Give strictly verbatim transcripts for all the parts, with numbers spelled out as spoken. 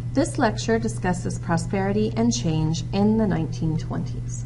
This lecture discusses prosperity and change in the nineteen twenties.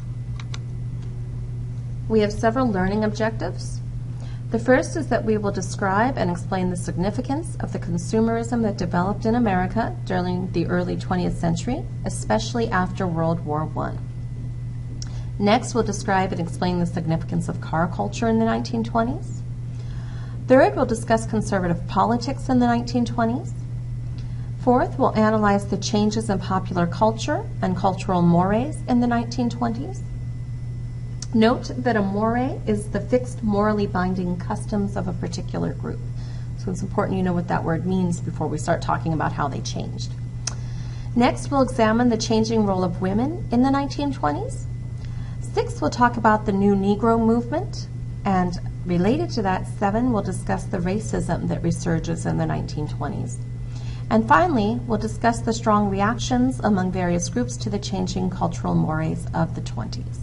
We have several learning objectives. The first is that we will describe and explain the significance of the consumerism that developed in America during the early twentieth century, especially after World War One. Next, we'll describe and explain the significance of car culture in the nineteen twenties. Third, we'll discuss conservative politics in the nineteen twenties. Fourth, we'll analyze the changes in popular culture and cultural mores in the nineteen twenties. Note that a more is the fixed morally binding customs of a particular group. So it's important you know what that word means before we start talking about how they changed. Next, we'll examine the changing role of women in the nineteen twenties. Six, we'll talk about the new Negro movement. And related to that, seven, we'll discuss the racism that resurges in the nineteen twenties. And finally, we'll discuss the strong reactions among various groups to the changing cultural mores of the twenties.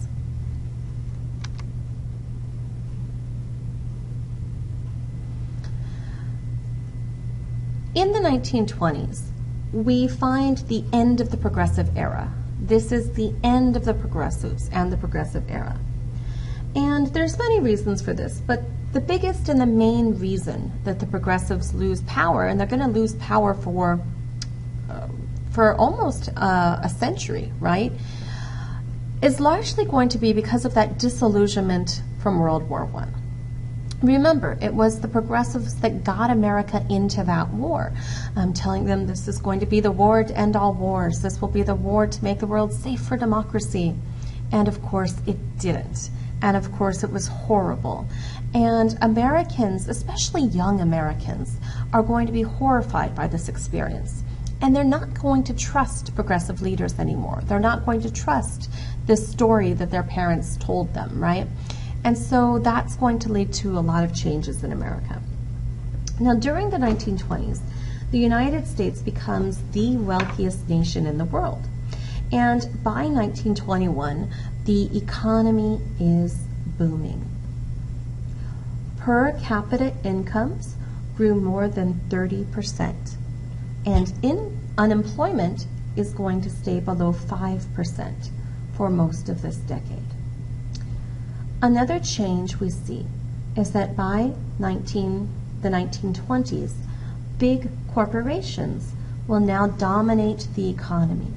In the nineteen twenties, we find the end of the progressive era. This is the end of the progressives and the progressive era. And there's many reasons for this, but the biggest and the main reason that the progressives lose power, and they're going to lose power for, uh, for almost uh, a century, right, is largely going to be because of that disillusionment from World War One. Remember, it was the progressives that got America into that war, um, telling them this is going to be the war to end all wars. This will be the war to make the world safe for democracy. And of course, it didn't. And of course, it was horrible. And Americans, especially young Americans, are going to be horrified by this experience. And they're not going to trust progressive leaders anymore. They're not going to trust this story that their parents told them, right? And so that's going to lead to a lot of changes in America. Now, during the nineteen twenties, the United States becomes the wealthiest nation in the world. And by nineteen twenty-one, the economy is booming. Per capita incomes grew more than thirty percent. And in unemployment is going to stay below five percent for most of this decade. Another change we see is that by nineteen, the nineteen twenties, big corporations will now dominate the economy.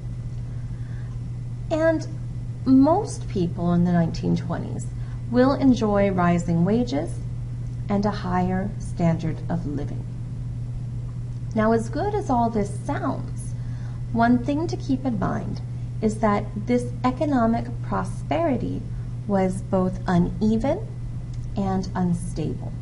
And most people in the nineteen twenties will enjoy rising wages and a higher standard of living. Now, as good as all this sounds, one thing to keep in mind is that this economic prosperity was both uneven and unstable.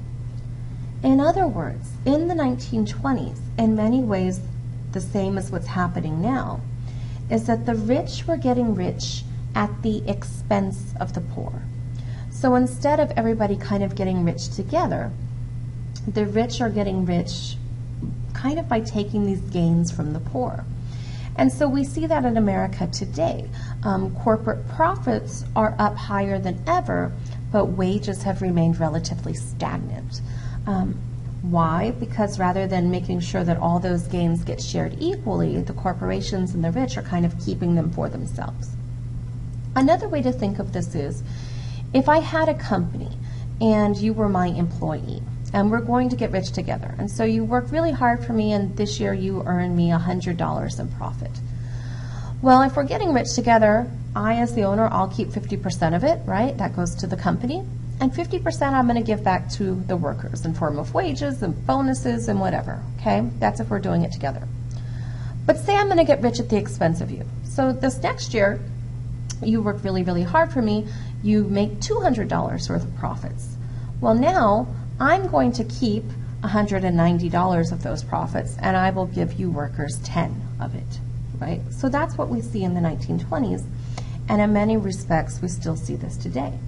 In other words, in the nineteen twenties, in many ways the same as what's happening now, is that the rich were getting rich at the expense of the poor. So instead of everybody kind of getting rich together, the rich are getting rich kind of by taking these gains from the poor. And so we see that in America today. Um, corporate profits are up higher than ever, but wages have remained relatively stagnant. Um, why? Because rather than making sure that all those gains get shared equally, the corporations and the rich are kind of keeping them for themselves. Another way to think of this is, if I had a company and you were my employee, and we're going to get rich together. And so you work really hard for me, and this year you earn me one hundred dollars in profit. Well, if we're getting rich together, I, as the owner, I'll keep fifty percent of it, right? That goes to the company. And fifty percent I'm going to give back to the workers in form of wages and bonuses and whatever, okay? That's if we're doing it together. But say I'm going to get rich at the expense of you. So this next year, you work really, really hard for me. You make two hundred dollars worth of profits. Well, now I'm going to keep one hundred ninety dollars of those profits, and I will give you workers ten of it, right? So that's what we see in the nineteen twenties, and in many respects, we still see this today.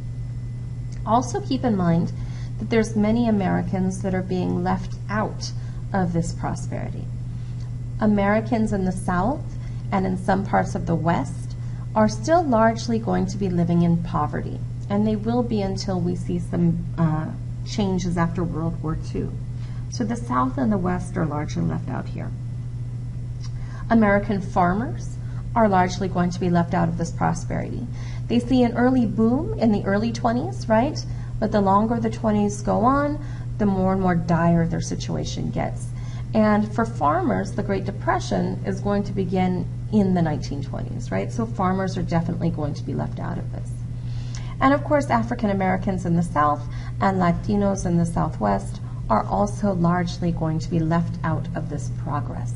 Also keep in mind that there's many Americans that are being left out of this prosperity. Americans in the South and in some parts of the West are still largely going to be living in poverty, and they will be until we see some uh, changes after World War Two. So the South and the West are largely left out here. American farmers are largely going to be left out of this prosperity. They see an early boom in the early twenties, right? But the longer the twenties go on, the more and more dire their situation gets. And for farmers, the Great Depression is going to begin in the nineteen twenties, right? So farmers are definitely going to be left out of this. And of course, African Americans in the South and Latinos in the Southwest are also largely going to be left out of this progress.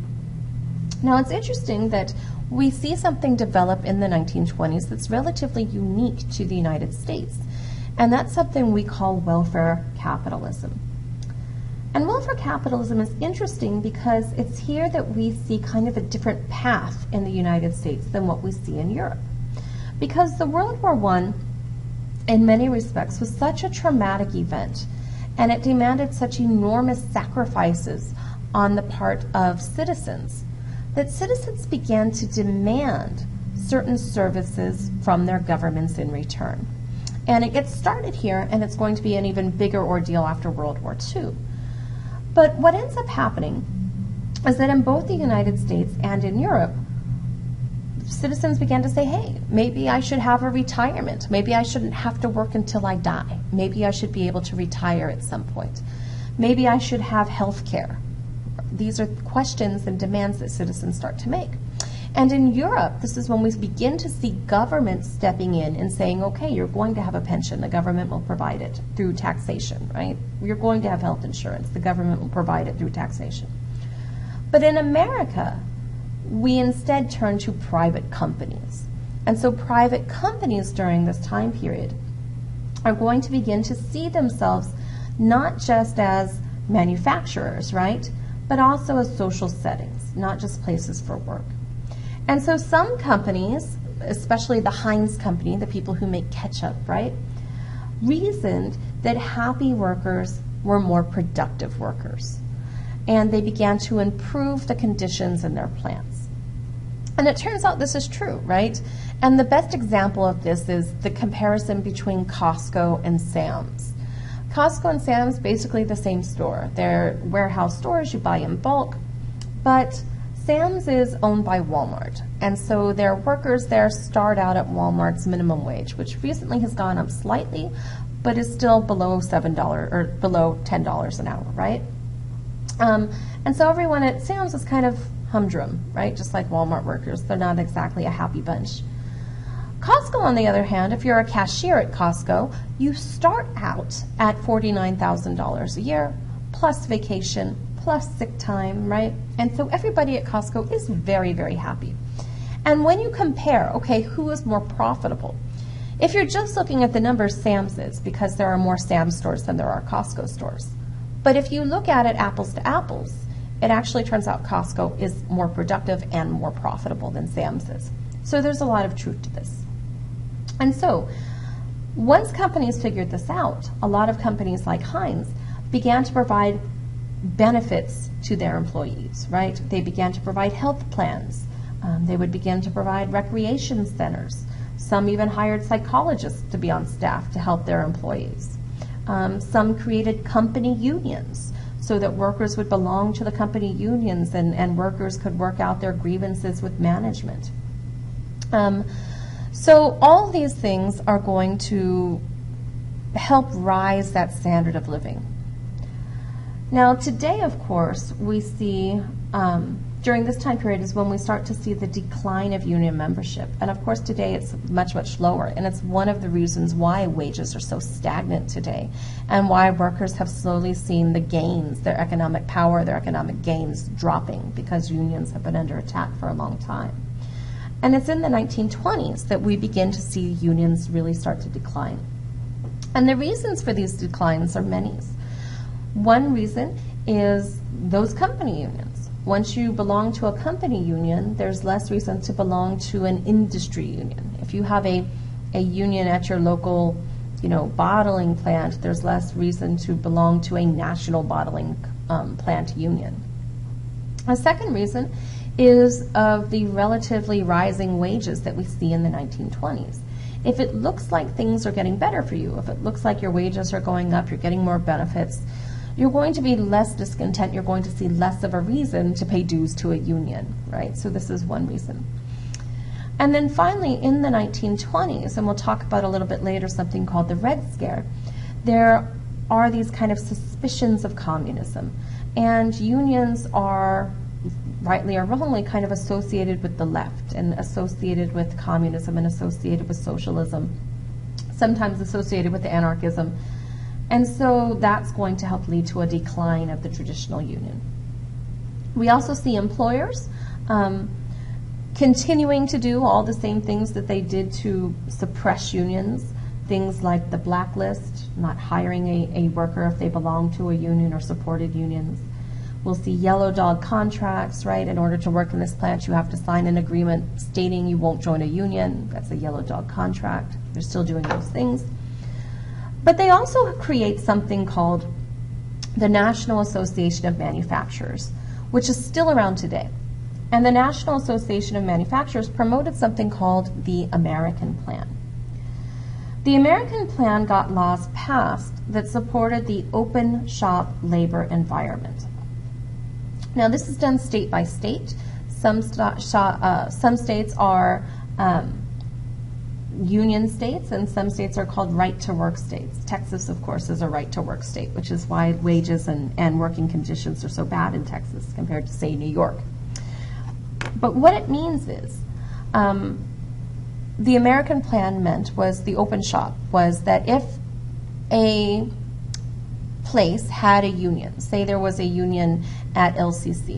Now, it's interesting that we see something develop in the nineteen twenties that's relatively unique to the United States, and that's something we call welfare capitalism. And welfare capitalism is interesting because it's here that we see kind of a different path in the United States than what we see in Europe. Because the World War One, in many respects, was such a traumatic event, and it demanded such enormous sacrifices on the part of citizens, that citizens began to demand certain services from their governments in return. And it gets started here, and it's going to be an even bigger ordeal after World War Two. But what ends up happening is that in both the United States and in Europe, citizens began to say, hey, maybe I should have a retirement. Maybe I shouldn't have to work until I die. Maybe I should be able to retire at some point. Maybe I should have health care. These are questions and demands that citizens start to make. And in Europe, this is when we begin to see governments stepping in and saying, okay, you're going to have a pension. The government will provide it through taxation, right? You're going to have health insurance. The government will provide it through taxation. But in America, we instead turn to private companies. And so private companies during this time period are going to begin to see themselves not just as manufacturers, right, but also as social settings, not just places for work. And so some companies, especially the Heinz company, the people who make ketchup, right, reasoned that happy workers were more productive workers. And they began to improve the conditions in their plants. And it turns out this is true, right? And the best example of this is the comparison between Costco and Sam's. Costco and Sam's, basically the same store. They're warehouse stores, you buy in bulk, but Sam's is owned by Walmart, and so their workers there start out at Walmart's minimum wage, which recently has gone up slightly, but is still below seven dollars or below ten dollars an hour, right? Um, and so everyone at Sam's is kind of humdrum, right? Just like Walmart workers, they're not exactly a happy bunch. Costco, on the other hand, if you're a cashier at Costco, you start out at forty-nine thousand dollars a year, plus vacation, plus sick time, right? And so everybody at Costco is very, very happy. And when you compare, okay, who is more profitable? If you're just looking at the numbers, Sam's is, because there are more Sam's stores than there are Costco stores. But if you look at it apples to apples, it actually turns out Costco is more productive and more profitable than Sam's is. So there's a lot of truth to this. And so once companies figured this out, a lot of companies like Heinz began to provide benefits to their employees, right? They began to provide health plans. Um, they would begin to provide recreation centers. Some even hired psychologists to be on staff to help their employees. Um, some created company unions so that workers would belong to the company unions and, and workers could work out their grievances with management. Um, so all these things are going to help rise that standard of living. Now today, of course, we see, um, during this time period is when we start to see the decline of union membership. And of course today it's much, much lower. And it's one of the reasons why wages are so stagnant today and why workers have slowly seen the gains, their economic power, their economic gains dropping because unions have been under attack for a long time. And it's in the nineteen twenties that we begin to see unions really start to decline. And the reasons for these declines are many. One reason is those company unions. Once you belong to a company union, there's less reason to belong to an industry union. If you have a, a union at your local, you know, bottling plant, there's less reason to belong to a national bottling um, plant union. A second reason is of the relatively rising wages that we see in the nineteen twenties. If it looks like things are getting better for you, if it looks like your wages are going up, you're getting more benefits, you're going to be less discontent. You're going to see less of a reason to pay dues to a union, right? So this is one reason. And then finally, in the nineteen twenties, and we'll talk about a little bit later something called the Red Scare, there are these kind of suspicions of communism. And unions are, rightly or wrongly, kind of associated with the left and associated with communism and associated with socialism, sometimes associated with anarchism. And so that's going to help lead to a decline of the traditional union. We also see employers um, continuing to do all the same things that they did to suppress unions, things like the blacklist, not hiring a, a worker if they belong to a union or supported unions. We'll see yellow dog contracts, right? In order to work in this plant, you have to sign an agreement stating you won't join a union. That's a yellow dog contract. They're still doing those things. But they also create something called the National Association of Manufacturers, which is still around today. And the National Association of Manufacturers promoted something called the American Plan. The American Plan got laws passed that supported the open shop labor environment. Now, this is done state by state. Some, st uh, some states are um, union states, and some states are called right-to-work states. Texas, of course, is a right-to-work state, which is why wages and, and working conditions are so bad in Texas compared to, say, New York. But what it means is, um, the American Plan meant was the open shop, was that if a place had a union, say there was a union at L C C,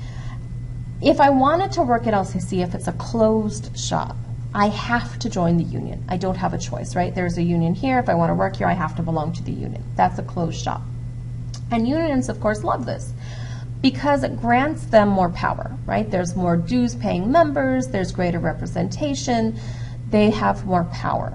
if I wanted to work at L C C, if it's a closed shop, I have to join the union. I don't have a choice, right? There's a union here. If I want to work here, I have to belong to the union. That's a closed shop. And unions, of course, love this because it grants them more power, right? There's more dues paying members. There's greater representation. They have more power.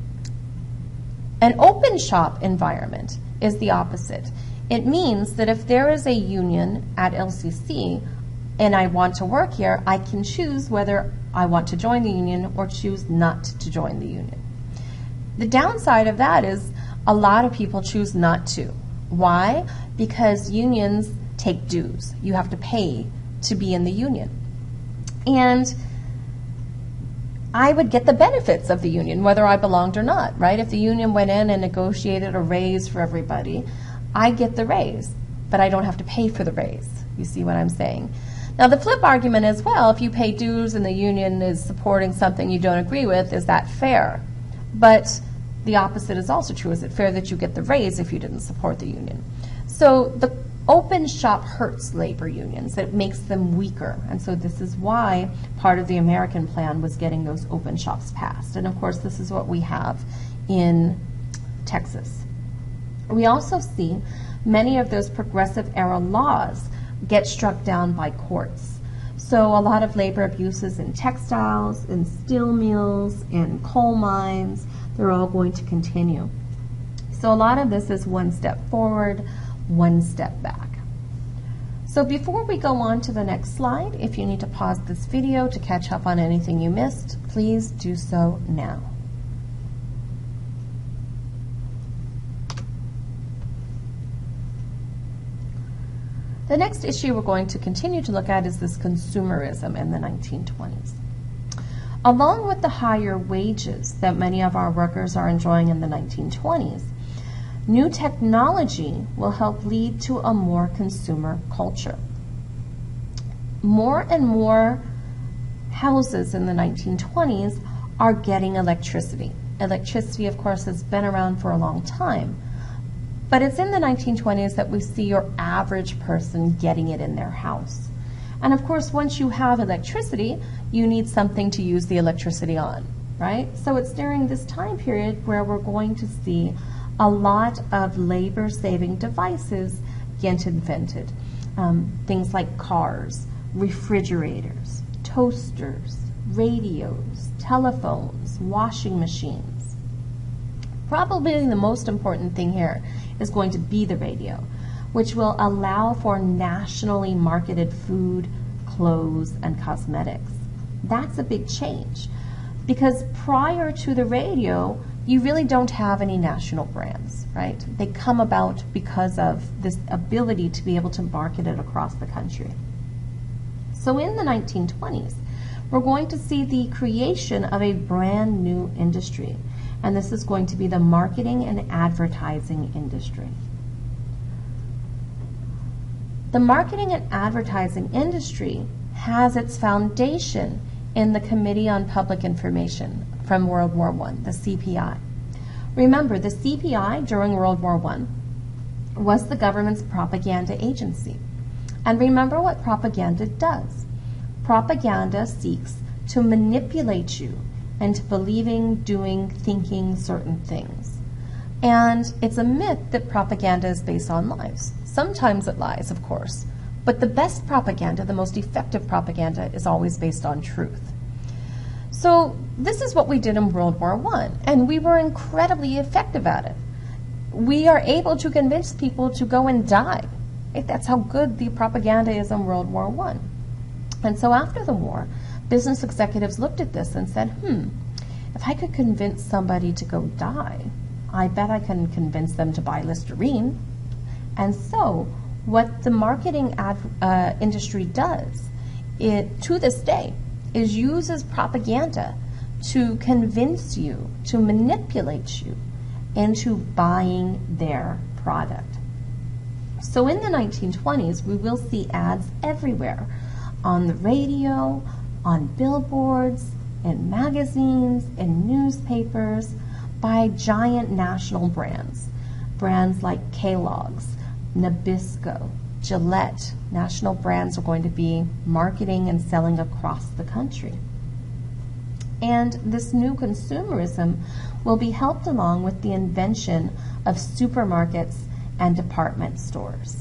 An open shop environment is the opposite. It means that if there is a union at L C C and I want to work here, I can choose whether I want to join the union or choose not to join the union. The downside of that is a lot of people choose not to. Why? Because unions take dues. You have to pay to be in the union. And I would get the benefits of the union, whether I belonged or not, right? If the union went in and negotiated a raise for everybody, I get the raise, but I don't have to pay for the raise. You see what I'm saying? Now, the flip argument is, well, if you pay dues and the union is supporting something you don't agree with, is that fair? But the opposite is also true. Is it fair that you get the raise if you didn't support the union? So the open shop hurts labor unions. It makes them weaker. And so this is why part of the American Plan was getting those open shops passed. And of course, this is what we have in Texas. We also see many of those progressive era laws get struck down by courts. So a lot of labor abuses in textiles, in steel mills, in coal mines, they're all going to continue. So a lot of this is one step forward, one step back. So before we go on to the next slide, if you need to pause this video to catch up on anything you missed, please do so now. The next issue we're going to continue to look at is this consumerism in the nineteen twenties. Along with the higher wages that many of our workers are enjoying in the nineteen twenties, new technology will help lead to a more consumer culture. More and more houses in the nineteen twenties are getting electricity. Electricity, of course, has been around for a long time. But it's in the nineteen twenties that we see your average person getting it in their house. And of course, once you have electricity, you need something to use the electricity on, right? So it's during this time period where we're going to see a lot of labor-saving devices get invented. Um, things like cars, refrigerators, toasters, radios, telephones, washing machines. Probably the most important thing here is going to be the radio, which will allow for nationally marketed food, clothes, and cosmetics. That's a big change because prior to the radio, you really don't have any national brands, right? They come about because of this ability to be able to market it across the country. So in the nineteen twenties, we're going to see the creation of a brand new industry, and this is going to be the marketing and advertising industry. The marketing and advertising industry has its foundation in the Committee on Public Information from World War One, the C P I. Remember, the C P I during World War One was the government's propaganda agency. And remember what propaganda does. Propaganda seeks to manipulate you into believing, doing, thinking certain things. And it's a myth that propaganda is based on lies. Sometimes it lies, of course, but the best propaganda, the most effective propaganda, is always based on truth. So this is what we did in World War One, and we were incredibly effective at it. We are able to convince people to go and die. Right? That's how good the propaganda is in World War One. And so after the war, business executives looked at this and said, hmm, if I could convince somebody to go die, I bet I can convince them to buy Listerine. And so what the marketing ad, uh, industry does, it to this day, is uses propaganda to convince you, to manipulate you into buying their product. So in the nineteen twenties, we will see ads everywhere, on the radio, on billboards, in magazines, in newspapers, by giant national brands. Brands like Kellogg's, Nabisco, Gillette. National brands are going to be marketing and selling across the country. And this new consumerism will be helped along with the invention of supermarkets and department stores.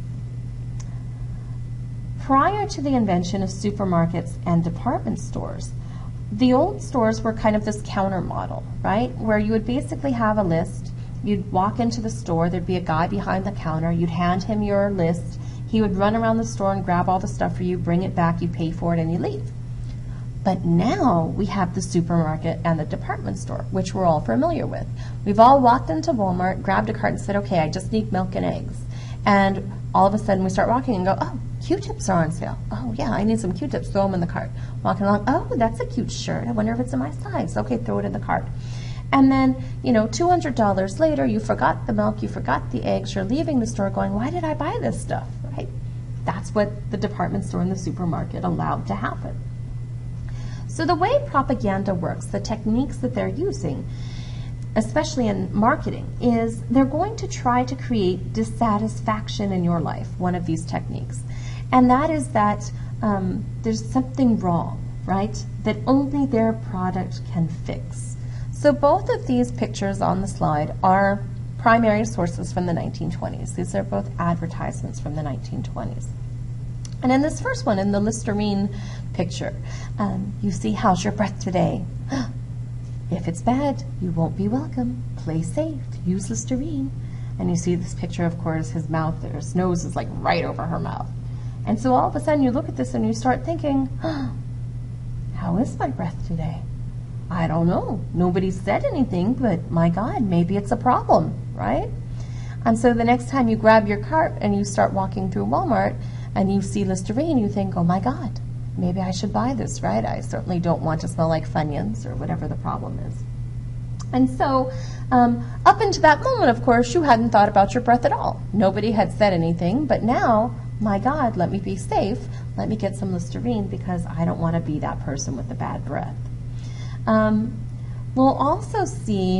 Prior to the invention of supermarkets and department stores, the old stores were kind of this counter model, right? Where you would basically have a list. You'd walk into the store, there'd be a guy behind the counter, you'd hand him your list, he would run around the store and grab all the stuff for you, bring it back, you pay for it, and you leave. But now we have the supermarket and the department store, which we're all familiar with. We've all walked into Walmart, grabbed a cart and said, okay, I just need milk and eggs. And all of a sudden we start walking and go, oh, Q-tips are on sale. Oh yeah, I need some Q-tips, throw them in the cart. Walking along, oh, that's a cute shirt. I wonder if it's in my size. Okay, throw it in the cart. And then, you know, two hundred dollars later, you forgot the milk, you forgot the eggs, you're leaving the store going, why did I buy this stuff, right? That's what the department store and the supermarket allowed to happen. So the way propaganda works, the techniques that they're using, especially in marketing, is they're going to try to create dissatisfaction in your life, one of these techniques. And that is that um, there's something wrong, right, that only their product can fix. So both of these pictures on the slide are primary sources from the nineteen twenties. These are both advertisements from the nineteen twenties. And in this first one, in the Listerine picture, um, you see, how's your breath today? If it's bad, you won't be welcome. Play safe. Use Listerine. And you see this picture, of course, his mouth, his nose is like right over her mouth. And so all of a sudden you look at this and you start thinking, oh, how is my breath today? I don't know. Nobody said anything, but my God, maybe it's a problem, right? And so the next time you grab your cart and you start walking through Walmart and you see Listerine, you think, oh my God, maybe I should buy this, right? I certainly don't want to smell like Funyuns or whatever the problem is. And so um, up until that moment, of course, you hadn't thought about your breath at all. Nobody had said anything, but now, my God, let me be safe. Let me get some Listerine because I don't want to be that person with the bad breath. Um, we'll also see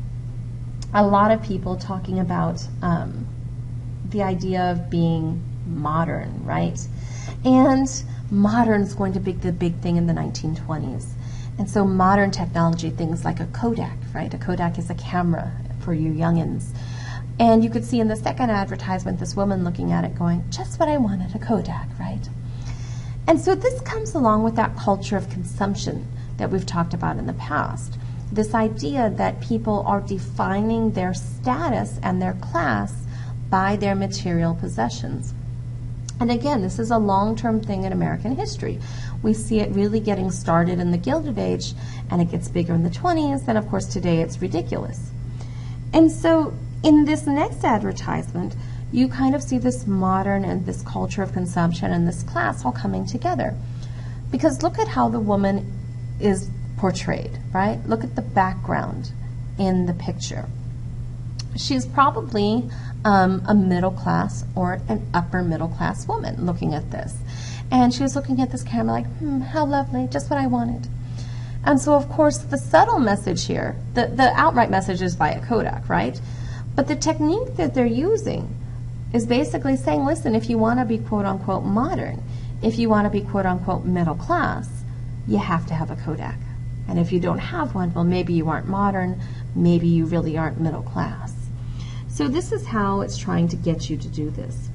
a lot of people talking about um, the idea of being modern, right? And modern is going to be the big thing in the nineteen twenties. And so modern technology, things like a Kodak, right? A Kodak is a camera for you youngins. And you could see in the second advertisement this woman looking at it going, just what I wanted, a Kodak, right? And so this comes along with that culture of consumption that we've talked about in the past. This idea that people are defining their status and their class by their material possessions. And again, this is a long-term thing in American history. We see it really getting started in the Gilded Age, and it gets bigger in the twenties, and of course today it's ridiculous. And so in this next advertisement, you kind of see this modern and this culture of consumption and this class all coming together. Because look at how the woman is portrayed, right? Look at the background in the picture. She's probably um, a middle class or an upper middle class woman looking at this. And she was looking at this camera like, hmm, how lovely, just what I wanted. And so, of course, the subtle message here, the, the outright message is via Kodak, right? But the technique that they're using is basically saying, listen, if you want to be quote-unquote modern, if you want to be quote-unquote middle class, you have to have a Kodak. And if you don't have one, well, maybe you aren't modern, maybe you really aren't middle class. So this is how it's trying to get you to do this.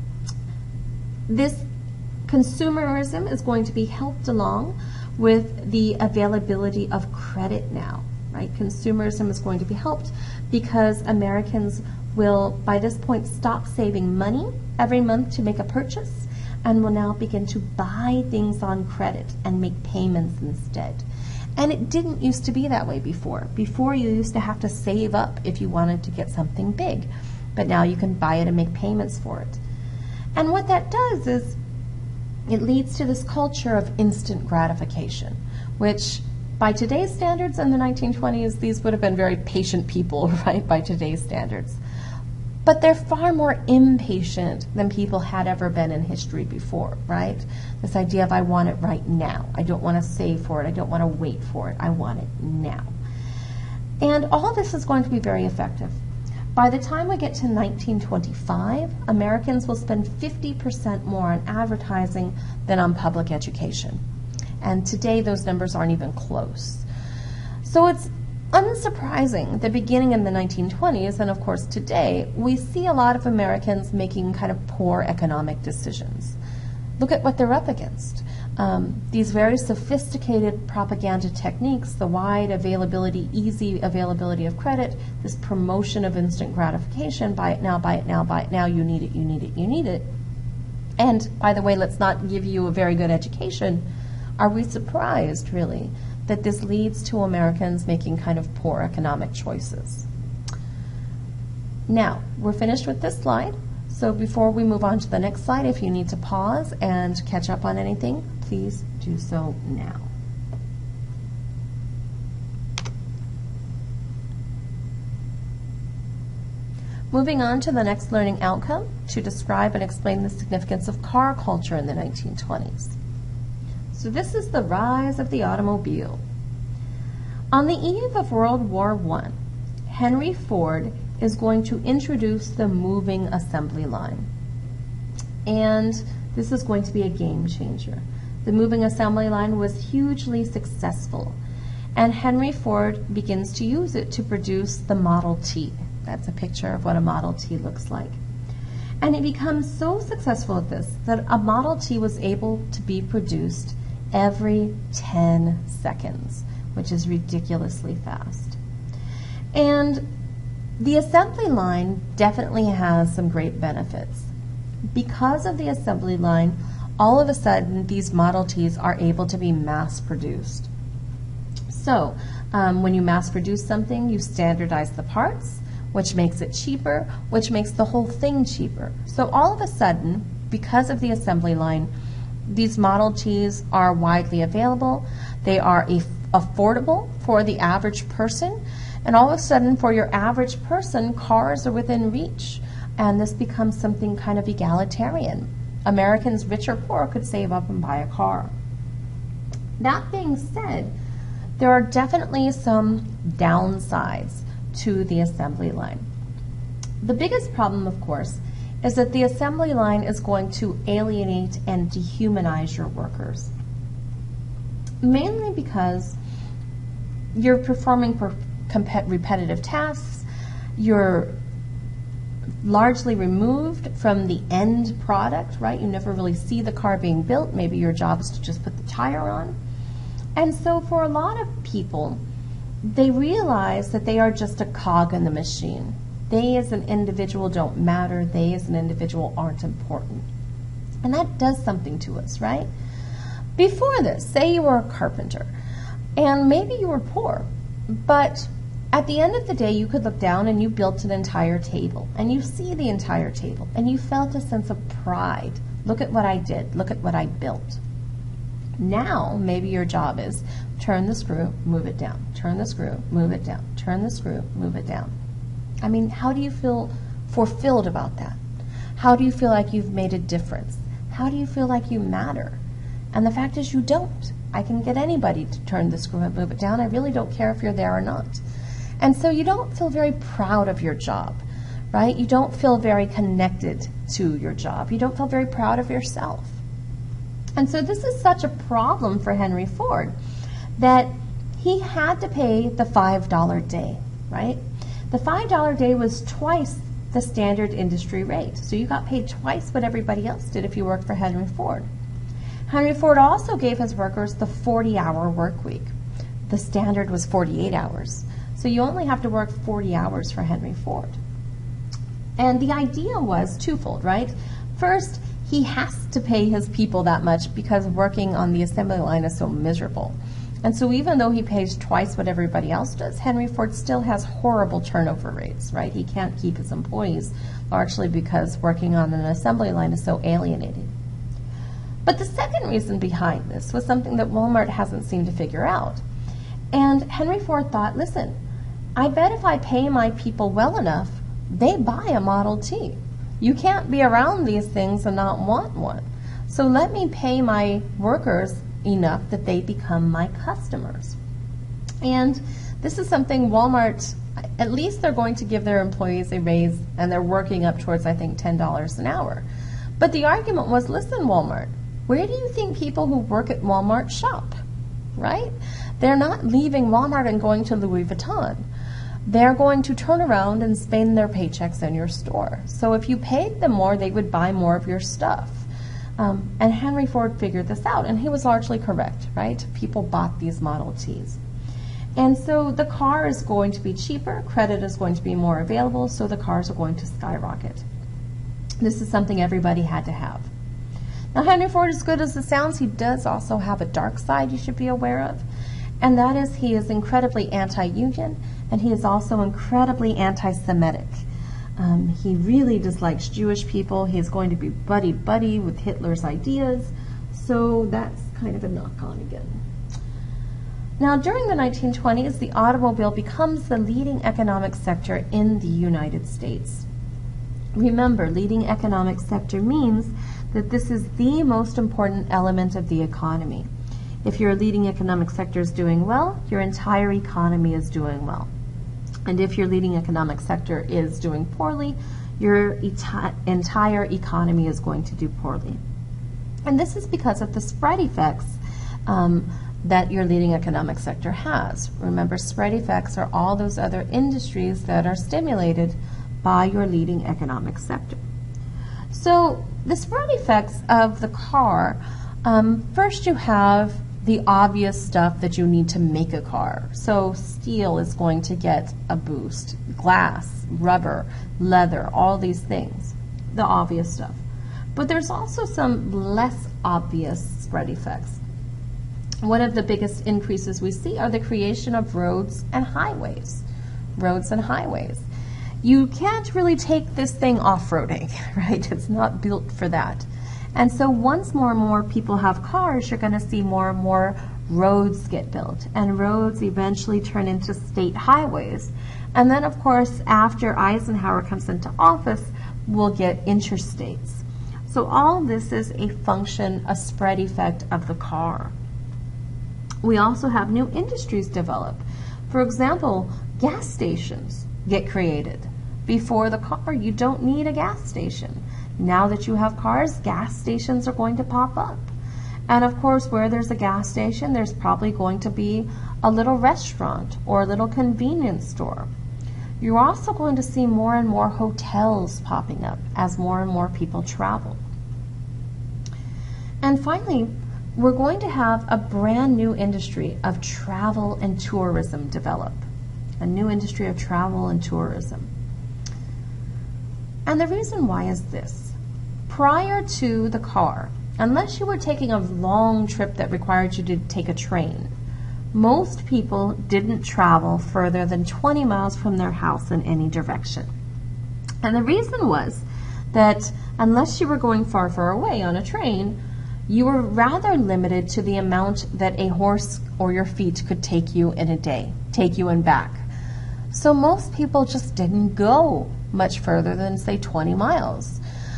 This consumerism is going to be helped along with the availability of credit now, right? Consumerism is going to be helped because Americans will, by this point, stop saving money every month to make a purchase and will now begin to buy things on credit and make payments instead. And it didn't used to be that way before. Before, you used to have to save up if you wanted to get something big. But now you can buy it and make payments for it. And what that does is it leads to this culture of instant gratification, which by today's standards in the nineteen twenties, these would have been very patient people, right, by today's standards. But they're far more impatient than people had ever been in history before, right? This idea of I want it right now. I don't want to save for it. I don't want to wait for it. I want it now. And all this is going to be very effective. By the time we get to nineteen twenty-five, Americans will spend fifty percent more on advertising than on public education. And today those numbers aren't even close. So it's unsurprising, the beginning in the nineteen twenties, and of course today, we see a lot of Americans making kind of poor economic decisions. Look at what they're up against. Um, these very sophisticated propaganda techniques, the wide availability, easy availability of credit, this promotion of instant gratification, buy it now, buy it now, buy it now, you need it, you need it, you need it. And by the way, let's not give you a very good education. Are we surprised, really, that this leads to Americans making kind of poor economic choices? Now, we're finished with this slide. So before we move on to the next slide, if you need to pause and catch up on anything, please do so now. Moving on to the next learning outcome, to describe and explain the significance of car culture in the nineteen twenties. So this is the rise of the automobile. On the eve of World War One, Henry Ford is going to introduce the moving assembly line. And this is going to be a game changer. The moving assembly line was hugely successful, and Henry Ford begins to use it to produce the Model T. That's a picture of what a Model T looks like. And it becomes so successful at this that a Model T was able to be produced every ten seconds, which is ridiculously fast. And the assembly line definitely has some great benefits. Because of the assembly line, all of a sudden these Model Ts are able to be mass produced. So um, when you mass produce something, you standardize the parts, which makes it cheaper, which makes the whole thing cheaper. So all of a sudden, because of the assembly line, these Model Ts are widely available. They are affordable for the average person. And all of a sudden, for your average person, cars are within reach. And this becomes something kind of egalitarian. Americans, rich or poor, could save up and buy a car. That being said, there are definitely some downsides to the assembly line. The biggest problem, of course, is that the assembly line is going to alienate and dehumanize your workers. Mainly because you're performing per repetitive tasks, you're largely removed from the end product, right? You never really see the car being built. Maybe your job is to just put the tire on. And so for a lot of people, they realize that they are just a cog in the machine. They as an individual don't matter. They as an individual aren't important. And that does something to us, right? Before this, say you were a carpenter, and maybe you were poor, but at the end of the day, you could look down and you built an entire table, and you see the entire table, and you felt a sense of pride. Look at what I did. Look at what I built. Now, maybe your job is turn the screw, move it down. Turn the screw, move it down. Turn the screw, move it down. I mean, how do you feel fulfilled about that? How do you feel like you've made a difference? How do you feel like you matter? And the fact is you don't. I can get anybody to turn the screw and move it down. I really don't care if you're there or not. And so you don't feel very proud of your job, right? You don't feel very connected to your job. You don't feel very proud of yourself. And so this is such a problem for Henry Ford that he had to pay the five dollar day, right? The five dollar day was twice the standard industry rate. So you got paid twice what everybody else did if you worked for Henry Ford. Henry Ford also gave his workers the forty hour work week. The standard was forty-eight hours. So you only have to work forty hours for Henry Ford. And the idea was twofold, right? First, he has to pay his people that much because working on the assembly line is so miserable. And so even though he pays twice what everybody else does, Henry Ford still has horrible turnover rates, right? He can't keep his employees, largely because working on an assembly line is so alienating. But the second reason behind this was something that Walmart hasn't seemed to figure out. And Henry Ford thought, listen, I bet if I pay my people well enough, they buy a Model T. You can't be around these things and not want one. So let me pay my workers enough that they become my customers. And this is something Walmart, at least they're going to give their employees a raise, and they're working up towards, I think, ten dollars an hour. But the argument was, listen, Walmart, where do you think people who work at Walmart shop, right? They're not leaving Walmart and going to Louis Vuitton. They're going to turn around and spend their paychecks in your store. So if you paid them more, they would buy more of your stuff. Um, and Henry Ford figured this out, and he was largely correct, right? People bought these Model Ts. And so the car is going to be cheaper, credit is going to be more available, so the cars are going to skyrocket. This is something everybody had to have. Now, Henry Ford, as good as it sounds, he does also have a dark side you should be aware of, and that is he is incredibly anti-union, and he is also incredibly anti-Semitic. Um, he really dislikes Jewish people. He is going to be buddy-buddy with Hitler's ideas, so that's kind of a knock-on again. Now, during the nineteen twenties, the automobile becomes the leading economic sector in the United States. Remember, leading economic sector means that this is the most important element of the economy. If your leading economic sector is doing well, your entire economy is doing well. And if your leading economic sector is doing poorly, your entire economy is going to do poorly. And this is because of the spread effects um, that your leading economic sector has. Remember, spread effects are all those other industries that are stimulated by your leading economic sector. So the spread effects of the car, um, first you have the obvious stuff that you need to make a car. So steel is going to get a boost, glass, rubber, leather, all these things, the obvious stuff. But there's also some less obvious spread effects. One of the biggest increases we see are the creation of roads and highways. Roads and highways. You can't really take this thing off-roading, right? It's not built for that. And so once more and more people have cars, you're going to see more and more roads get built. And roads eventually turn into state highways. And then, of course, after Eisenhower comes into office, we'll get interstates. So all this is a function, a spread effect of the car. We also have new industries develop. For example, gas stations get created. Before the car, you don't need a gas station. Now that you have cars, gas stations are going to pop up. And of course, where there's a gas station, there's probably going to be a little restaurant or a little convenience store. You're also going to see more and more hotels popping up as more and more people travel. And finally, we're going to have a brand new industry of travel and tourism develop. A new industry of travel and tourism. And the reason why is this. prior to the car, unless you were taking a long trip that required you to take a train, most people didn't travel further than twenty miles from their house in any direction. And the reason was that unless you were going far, far away on a train, you were rather limited to the amount that a horse or your feet could take you in a day, take you and back. So most people just didn't go much further than, say, twenty miles.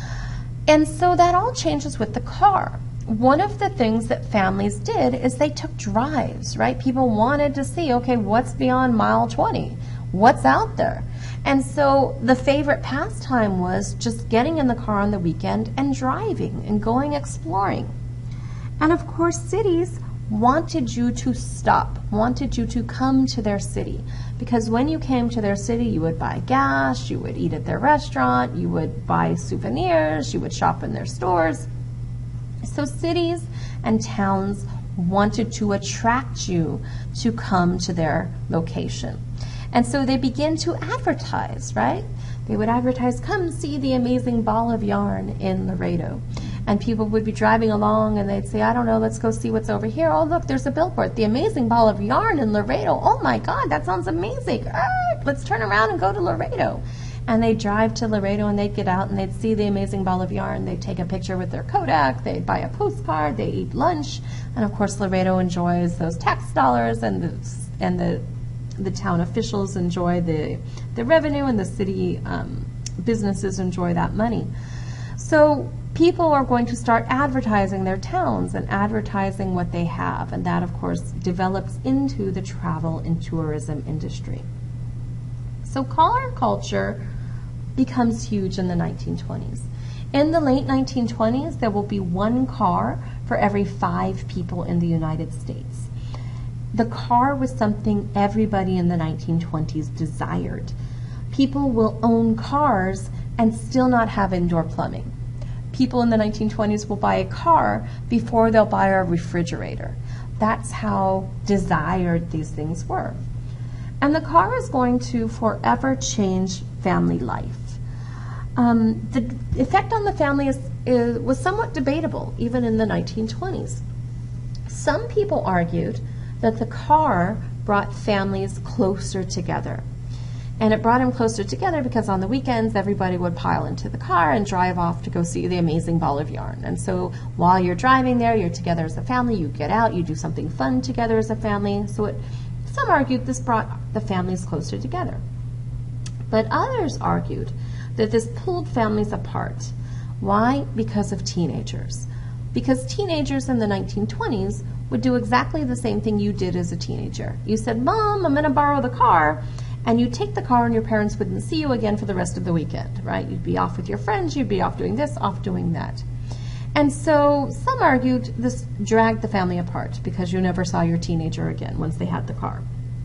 And so that all changes with the car. One of the things that families did is they took drives, right? People wanted to see, okay, what's beyond mile twenty? What's out there? And so the favorite pastime was just getting in the car on the weekend and driving and going exploring. And of course, cities wanted you to stop, wanted you to come to their city. Because when you came to their city, you would buy gas, you would eat at their restaurant, you would buy souvenirs, you would shop in their stores. So cities and towns wanted to attract you to come to their location. And so they begin to advertise, right? They would advertise, come see the amazing ball of yarn in Laredo. And people would be driving along and they'd say, I don't know, let's go see what's over here. Oh, look, there's a billboard, the amazing ball of yarn in Laredo. Oh my God, that sounds amazing. Ah, let's turn around and go to Laredo. And they'd drive to Laredo and they'd get out and they'd see the amazing ball of yarn. They'd take a picture with their Kodak, they'd buy a postcard, they'd eat lunch. And of course, Laredo enjoys those tax dollars, and the, and the, the town officials enjoy the, the revenue, and the city um, businesses enjoy that money. So people are going to start advertising their towns and advertising what they have. And that, of course, develops into the travel and tourism industry. So car culture becomes huge in the nineteen twenties. In the late nineteen twenties, there will be one car for every five people in the United States. The car was something everybody in the nineteen twenties desired. People will own cars and still not have indoor plumbing. People in the nineteen twenties will buy a car before they'll buy a refrigerator. That's how desired these things were. And the car is going to forever change family life. Um, the effect on the family is, is, was somewhat debatable, even in the nineteen twenties. Some people argued that the car brought families closer together. And it brought them closer together because on the weekends, everybody would pile into the car and drive off to go see the amazing ball of yarn. And so while you're driving there, you're together as a family, you get out, you do something fun together as a family. So it, some argued this brought the families closer together. But others argued that this pulled families apart. Why? Because of teenagers. Because teenagers in the nineteen twenties would do exactly the same thing you did as a teenager. You said, Mom, I'm going to borrow the car. And you'd take the car and your parents wouldn't see you again for the rest of the weekend, right? You'd be off with your friends, you'd be off doing this, off doing that. And so some argued this dragged the family apart because you never saw your teenager again once they had the car.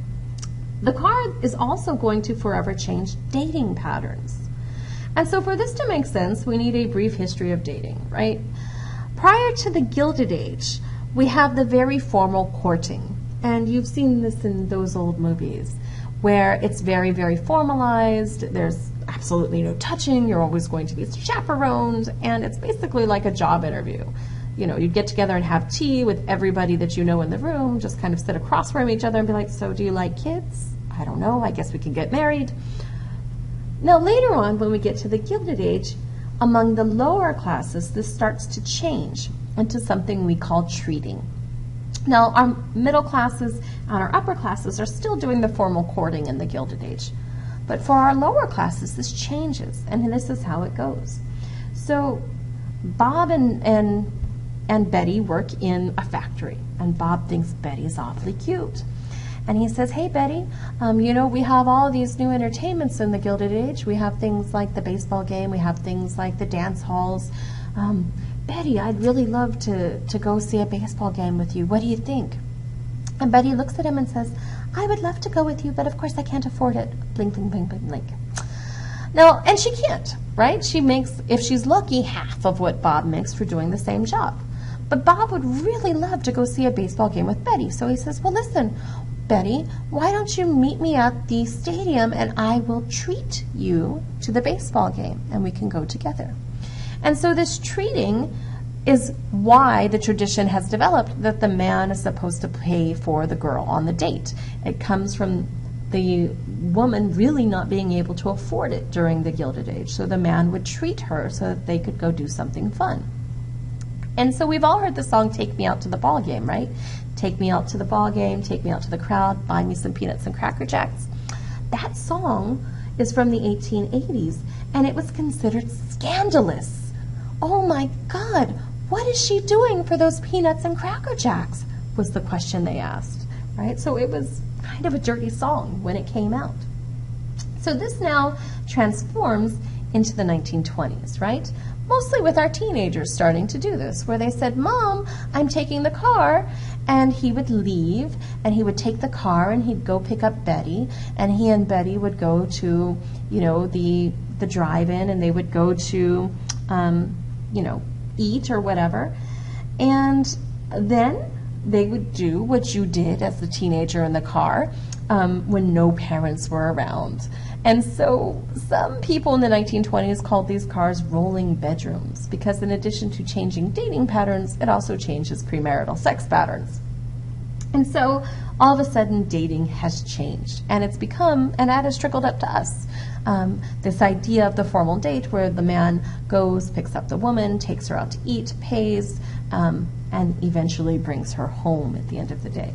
The car is also going to forever change dating patterns. And so for this to make sense, we need a brief history of dating, right? Prior to the Gilded Age, we have the very formal courting. And you've seen this in those old movies, where it's very, very formalized, there's absolutely no touching, you're always going to be chaperoned, and it's basically like a job interview. You know, you'd get together and have tea with everybody that you know in the room, just kind of sit across from each other and be like, so do you like kids? I don't know, I guess we can get married. Now later on, when we get to the Gilded Age, among the lower classes, this starts to change into something we call treating. Now, our middle classes and our upper classes are still doing the formal courting in the Gilded Age. But for our lower classes, this changes, and this is how it goes. So Bob and, and, and Betty work in a factory, and Bob thinks Betty's awfully cute. And he says, hey, Betty, um, you know, we have all these new entertainments in the Gilded Age. We have things like the baseball game. We have things like the dance halls. Um, Betty, I'd really love to, to go see a baseball game with you. What do you think? And Betty looks at him and says, I would love to go with you, but of course I can't afford it. Blink, blink, blink, blink, blink. Now, and she can't, right? She makes, if she's lucky, half of what Bob makes for doing the same job. But Bob would really love to go see a baseball game with Betty. So he says, well, listen, Betty, why don't you meet me at the stadium and I will treat you to the baseball game and we can go together. And so this treating is why the tradition has developed that the man is supposed to pay for the girl on the date. It comes from the woman really not being able to afford it during the Gilded Age. So the man would treat her so that they could go do something fun. And so we've all heard the song, Take Me Out to the Ball Game, right? Take me out to the ball game, take me out to the crowd, buy me some peanuts and Cracker Jacks. That song is from the eighteen eighties, and it was considered scandalous. Oh my God, what is she doing for those peanuts and Cracker Jacks? Was the question they asked, right? So it was kind of a dirty song when it came out. So this now transforms into the nineteen twenties, right? Mostly with our teenagers starting to do this, where they said, Mom, I'm taking the car, and he would leave, and he would take the car, and he'd go pick up Betty, and he and Betty would go to, you know, the the drive-in, and they would go to, um, you know, eat or whatever, and then they would do what you did as the teenager in the car um, when no parents were around. And so some people in the nineteen twenties called these cars rolling bedrooms because in addition to changing dating patterns, it also changes premarital sex patterns. And so all of a sudden dating has changed and it's become, and that has trickled up to us. Um, this idea of the formal date where the man goes, picks up the woman, takes her out to eat, pays, um, and eventually brings her home at the end of the day.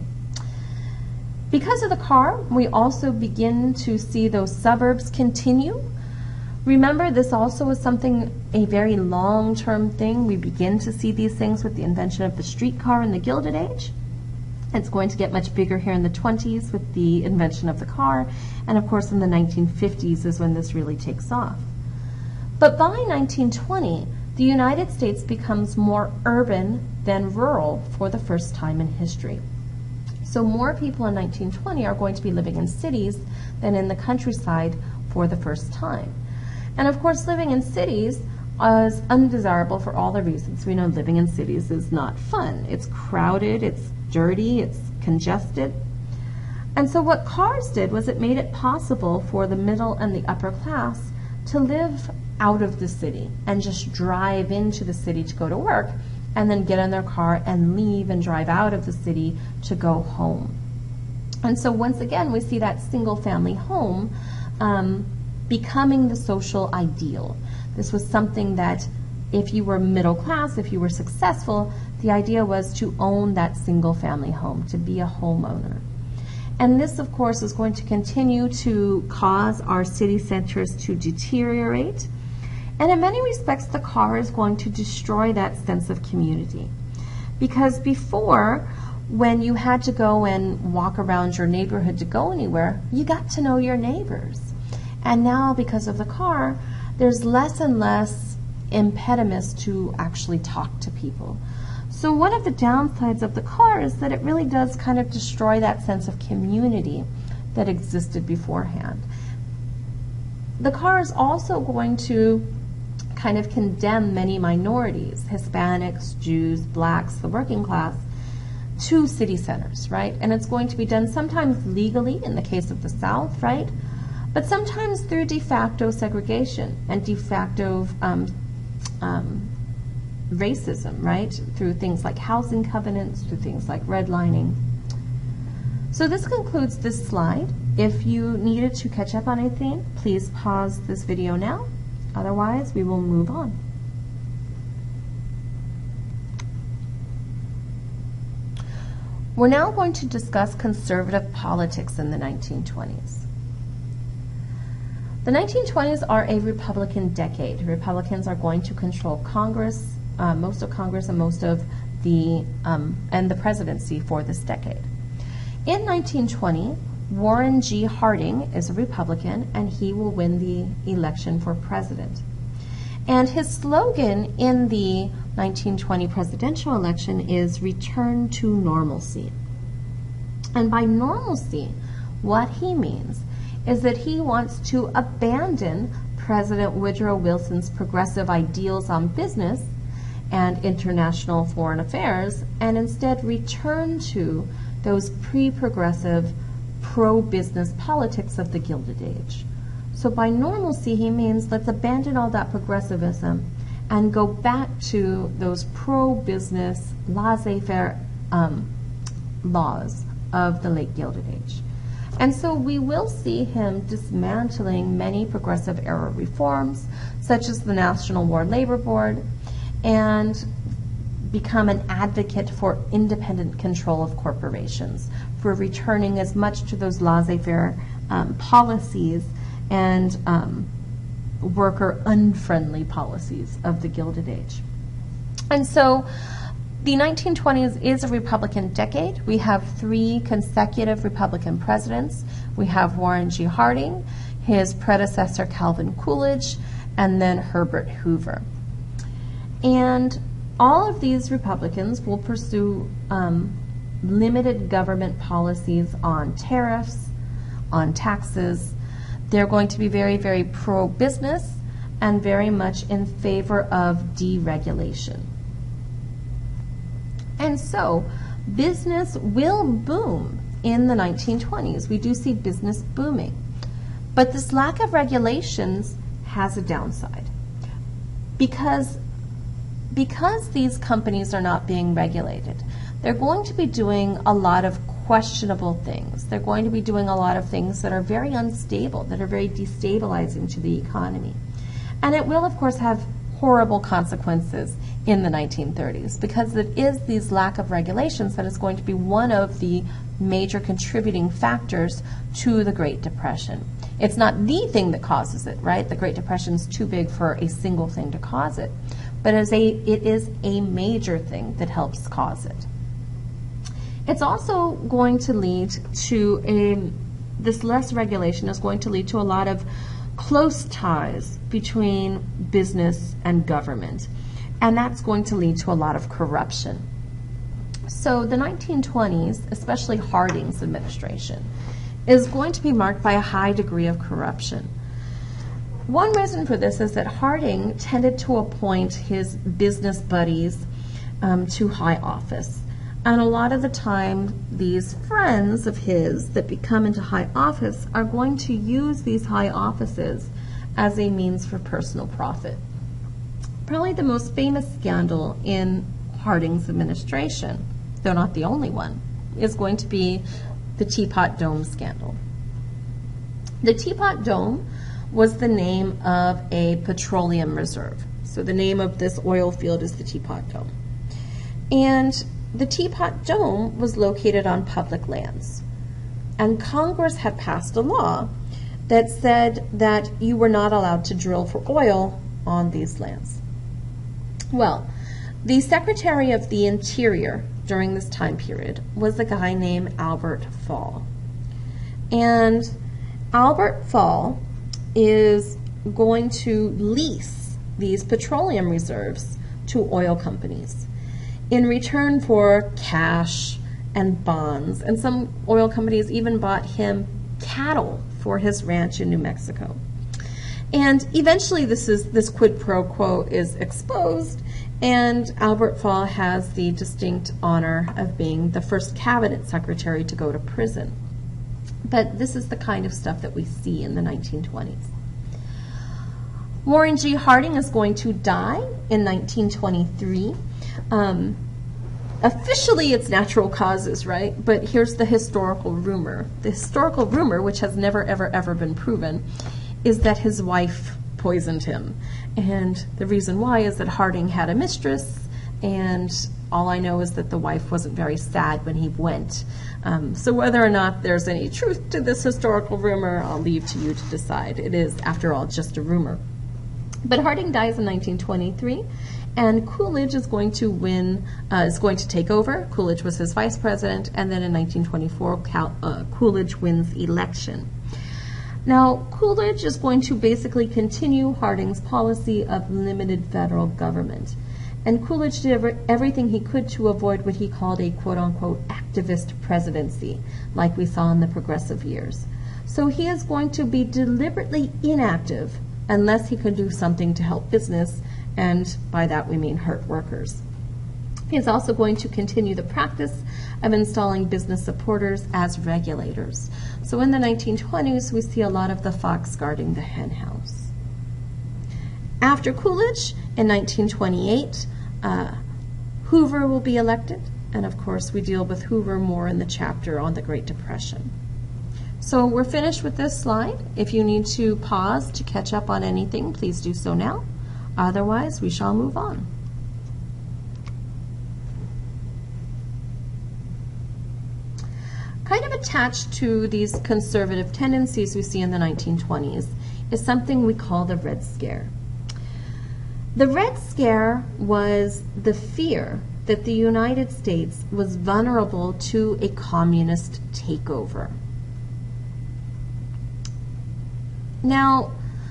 Because of the car, we also begin to see those suburbs continue. Remember, this also is something, a very long-term thing. We begin to see these things with the invention of the streetcar in the Gilded Age. It's going to get much bigger here in the twenties with the invention of the car. And of course, in the nineteen fifties is when this really takes off. But by nineteen twenty, the United States becomes more urban than rural for the first time in history. So more people in nineteen twenty are going to be living in cities than in the countryside for the first time. And of course, living in cities is undesirable for all the reasons. We know living in cities is not fun. It's crowded, it's dirty, it's congested. And so what cars did was it made it possible for the middle and the upper class to live out of the city and just drive into the city to go to work and then get in their car and leave and drive out of the city to go home. And so once again, we see that single family home um, becoming the social ideal. This was something that if you were middle class, if you were successful, the idea was to own that single family home, to be a homeowner. And this, of course, is going to continue to cause our city centers to deteriorate. And in many respects, the car is going to destroy that sense of community. Because before, when you had to go and walk around your neighborhood to go anywhere, you got to know your neighbors. And now, because of the car, there's less and less impediments to actually talk to people. So one of the downsides of the car is that it really does kind of destroy that sense of community that existed beforehand. The car is also going to kind of condemn many minorities, Hispanics, Jews, blacks, the working class, to city centers, right? And it's going to be done sometimes legally in the case of the South, right? But sometimes through de facto segregation and de facto um, um, racism, right? Through things like housing covenants, through things like redlining. So this concludes this slide. If you needed to catch up on anything, please pause this video now. Otherwise, we will move on. We're now going to discuss conservative politics in the nineteen twenties. The nineteen twenties are a Republican decade. Republicans are going to control Congress, uh, most of Congress and most of the, um, and the presidency for this decade. In nineteen twenty, Warren G. Harding is a Republican, and he will win the election for president. And his slogan in the nineteen twenty presidential election is "Return to Normalcy." And by normalcy, what he means is that he wants to abandon President Woodrow Wilson's progressive ideals on business and international foreign affairs, and instead return to those pre-progressive, pro-business politics of the Gilded Age. So by normalcy, he means let's abandon all that progressivism and go back to those pro-business, laissez-faire um, laws of the late Gilded Age. And so we will see him dismantling many progressive era reforms, such as the National War Labor Board, and become an advocate for independent control of corporations, for returning as much to those laissez-faire um, policies and um, worker-unfriendly policies of the Gilded Age. And so the nineteen twenties is a Republican decade. We have three consecutive Republican presidents. We have Warren G. Harding, his predecessor Calvin Coolidge, and then Herbert Hoover. And all of these Republicans will pursue um, limited government policies on tariffs, on taxes. They're going to be very, very pro-business and very much in favor of deregulation. And so business will boom in the nineteen twenties. We do see business booming. But this lack of regulations has a downside. Because, because these companies are not being regulated, they're going to be doing a lot of questionable things. They're going to be doing a lot of things that are very unstable, that are very destabilizing to the economy. And it will, of course, have horrible consequences in the nineteen thirties, because it is these lack of regulations that is going to be one of the major contributing factors to the Great Depression. It's not the thing that causes it, right? The Great Depression is too big for a single thing to cause it, but as a, it is a major thing that helps cause it. It's also going to lead to a, this less regulation is going to lead to a lot of close ties between business and government, and that's going to lead to a lot of corruption. So the nineteen twenties, especially Harding's administration, is going to be marked by a high degree of corruption. One reason for this is that Harding tended to appoint his business buddies um, to high office. And a lot of the time, these friends of his that become into high office are going to use these high offices as a means for personal profit. Probably the most famous scandal in Harding's administration, though not the only one, is going to be the Teapot Dome scandal. The Teapot Dome was the name of a petroleum reserve. So the name of this oil field is the Teapot Dome. And the Teapot Dome was located on public lands, and Congress had passed a law that said that you were not allowed to drill for oil on these lands. Well, the Secretary of the Interior during this time period was a guy named Albert Fall. And Albert Fall is going to lease these petroleum reserves to oil companies in return for cash and bonds. And some oil companies even bought him cattle for his ranch in New Mexico. And eventually this is this quid pro quo is exposed, and Albert Fall has the distinct honor of being the first cabinet secretary to go to prison. But this is the kind of stuff that we see in the nineteen twenties. Warren G. Harding is going to die in nineteen twenty-three. Um, officially, it's natural causes, right? But here's the historical rumor. The historical rumor, which has never, ever, ever been proven, is that his wife poisoned him. And the reason why is that Harding had a mistress, and all I know is that the wife wasn't very sad when he went. Um, so whether or not there's any truth to this historical rumor, I'll leave to you to decide. It is, after all, just a rumor. But Harding dies in nineteen twenty-three, and Coolidge is going to win, uh, is going to take over. Coolidge was his vice president, and then in nineteen twenty-four, Cal, uh, Coolidge wins election. Now, Coolidge is going to basically continue Harding's policy of limited federal government. And Coolidge did every, everything he could to avoid what he called a quote-unquote activist presidency, like we saw in the progressive years. So he is going to be deliberately inactive unless he could do something to help business, and by that we mean hurt workers. He is also going to continue the practice of installing business supporters as regulators. So in the nineteen twenties, we see a lot of the fox guarding the hen house. After Coolidge, In nineteen twenty-eight, uh, Hoover will be elected, and of course we deal with Hoover more in the chapter on the Great Depression. So we're finished with this slide. If you need to pause to catch up on anything, please do so now. Otherwise, we shall move on. Kind of attached to these conservative tendencies we see in the nineteen twenties is something we call the Red Scare. The Red Scare was the fear that the United States was vulnerable to a communist takeover. Now,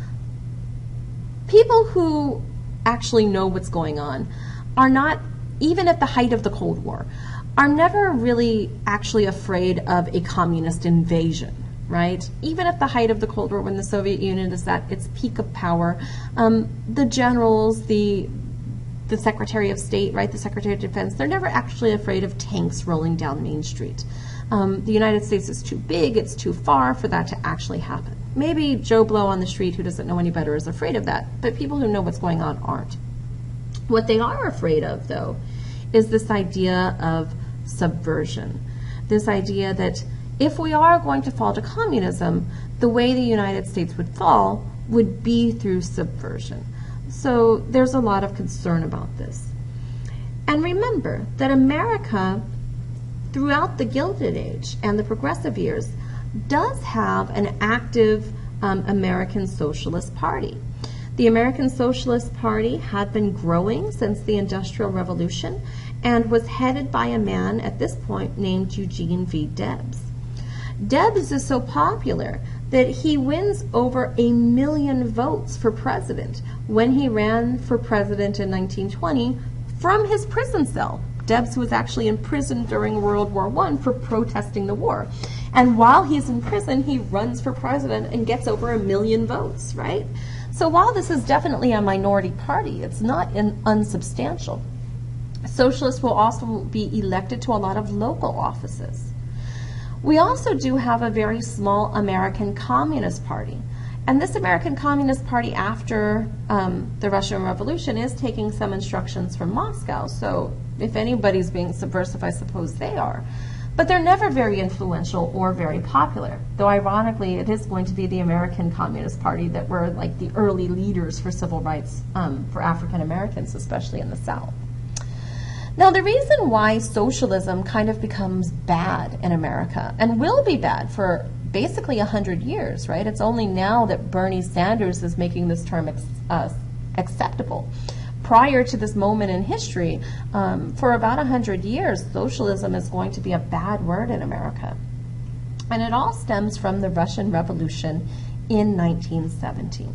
people who actually know what's going on are not, even at the height of the Cold War, are never really actually afraid of a communist invasion, right? Even at the height of the Cold War, when the Soviet Union is at its peak of power, um, the generals, the the Secretary of State, right, the Secretary of Defense, they're never actually afraid of tanks rolling down Main Street. Um, the United States is too big, it's too far for that to actually happen. Maybe Joe Blow on the street who doesn't know any better is afraid of that, but people who know what's going on aren't. What they are afraid of, though, is this idea of subversion. This idea that if we are going to fall to communism, the way the United States would fall would be through subversion. So there's a lot of concern about this. And remember that America, throughout the Gilded Age and the Progressive years, does have an active um, American Socialist Party. The American Socialist Party had been growing since the Industrial Revolution and was headed by a man at this point named Eugene V. Debs. Debs is so popular that he wins over a million votes for president when he ran for president in nineteen twenty from his prison cell. Debs was actually in prison during World War One for protesting the war. And while he's in prison, he runs for president and gets over a million votes, right? So while this is definitely a minority party, it's not in unsubstantial. Socialists will also be elected to a lot of local offices. We also do have a very small American Communist Party. And this American Communist Party, after um, the Russian Revolution, is taking some instructions from Moscow. So if anybody's being subversive, I suppose they are. But they're never very influential or very popular. Though ironically, it is going to be the American Communist Party that were like the early leaders for civil rights um, for African Americans, especially in the South. Now, the reason why socialism kind of becomes bad in America, and will be bad for basically a hundred years, right? It's only now that Bernie Sanders is making this term ex uh, acceptable. Prior to this moment in history, um, for about a hundred years, socialism is going to be a bad word in America. And it all stems from the Russian Revolution in nineteen seventeen.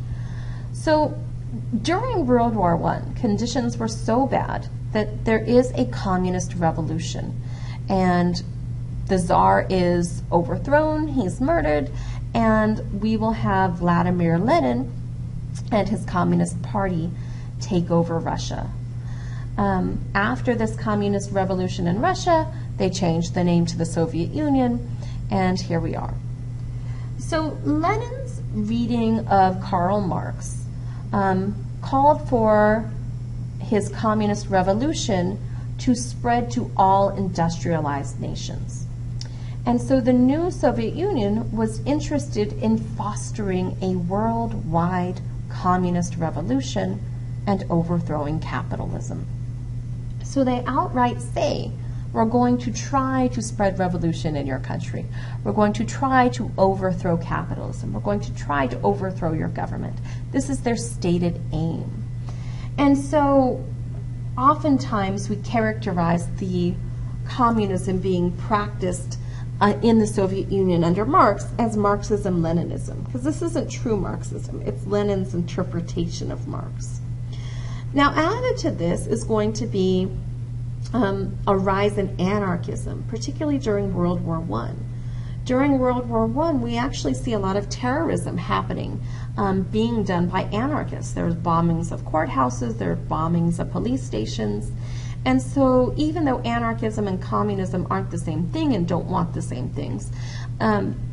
So during World War One, conditions were so bad that there is a communist revolution, and the Tsar is overthrown, he's murdered, and we will have Vladimir Lenin and his Communist Party take over Russia. Um, after this communist revolution in Russia, they changed the name to the Soviet Union, and here we are. So Lenin's reading of Karl Marx um, called for his communist revolution to spread to all industrialized nations. And so the new Soviet Union was interested in fostering a worldwide communist revolution and overthrowing capitalism. So they outright say, we're going to try to spread revolution in your country. We're going to try to overthrow capitalism. We're going to try to overthrow your government. This is their stated aim. And so oftentimes we characterize the communism being practiced uh, in the Soviet Union under Marx as Marxism-Leninism, because this isn't true Marxism. It's Lenin's interpretation of Marx. Now, added to this is going to be um, a rise in anarchism, particularly during World War One. During World War One, we actually see a lot of terrorism happening, um, being done by anarchists. There's bombings of courthouses, there are bombings of police stations. And so even though anarchism and communism aren't the same thing and don't want the same things, um,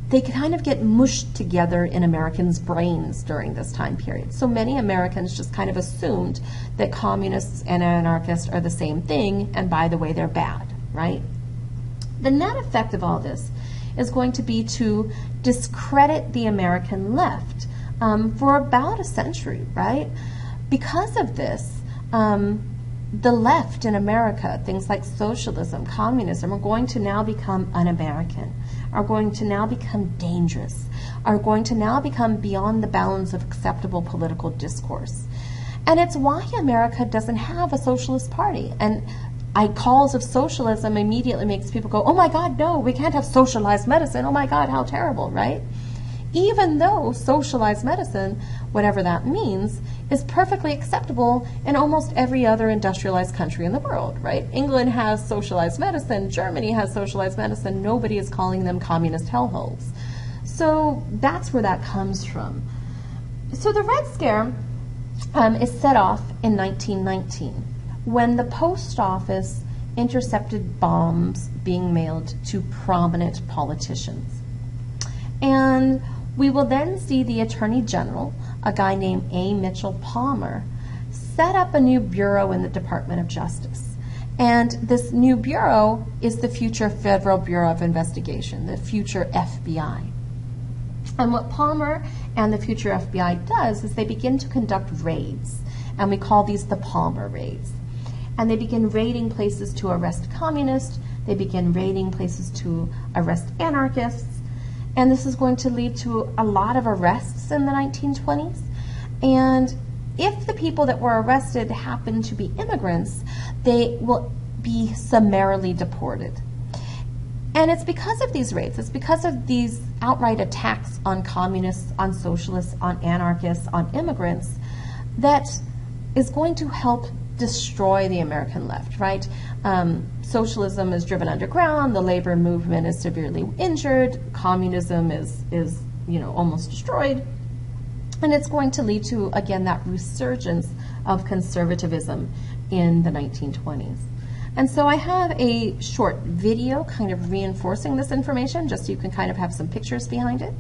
they kind of get mushed together in Americans' brains during this time period. So many Americans just kind of assumed that communists and anarchists are the same thing, and by the way, they're bad, right? The net effect of all this is going to be to discredit the American left um, for about a century, right? Because of this, um, the left in America, things like socialism, communism, are going to now become un-American, are going to now become dangerous, are going to now become beyond the bounds of acceptable political discourse. And it's why America doesn't have a socialist party. And I, calls of socialism immediately makes people go, oh my God, no, we can't have socialized medicine. Oh my God, how terrible, right? Even though socialized medicine, whatever that means, is perfectly acceptable in almost every other industrialized country in the world, right? England has socialized medicine, Germany has socialized medicine, nobody is calling them communist hellholes. So that's where that comes from. So the Red Scare um, is set off in nineteen nineteen, when the post office intercepted bombs being mailed to prominent politicians. And we will then see the Attorney General, a guy named A. Mitchell Palmer, set up a new bureau in the Department of Justice. And this new bureau is the future Federal Bureau of Investigation, the future F B I. And what Palmer and the future F B I does is they begin to conduct raids, and we call these the Palmer raids. And they begin raiding places to arrest communists, they begin raiding places to arrest anarchists, and this is going to lead to a lot of arrests in the nineteen twenties. And if the people that were arrested happen to be immigrants, they will be summarily deported. And it's because of these raids, it's because of these outright attacks on communists, on socialists, on anarchists, on immigrants, that is going to help destroy the American left, right? Um, socialism is driven underground, the labor movement is severely injured, communism is, is you know, almost destroyed, and it's going to lead to, again, that resurgence of conservatism in the nineteen twenties. And so I have a short video kind of reinforcing this information, just so you can kind of have some pictures behind it.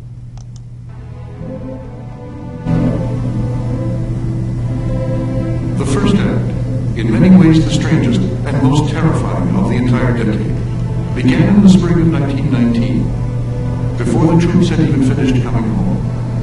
The first act, in many ways the strangest and most terrifying of the entire decade, began in the spring of nineteen nineteen, before the troops had even finished coming home.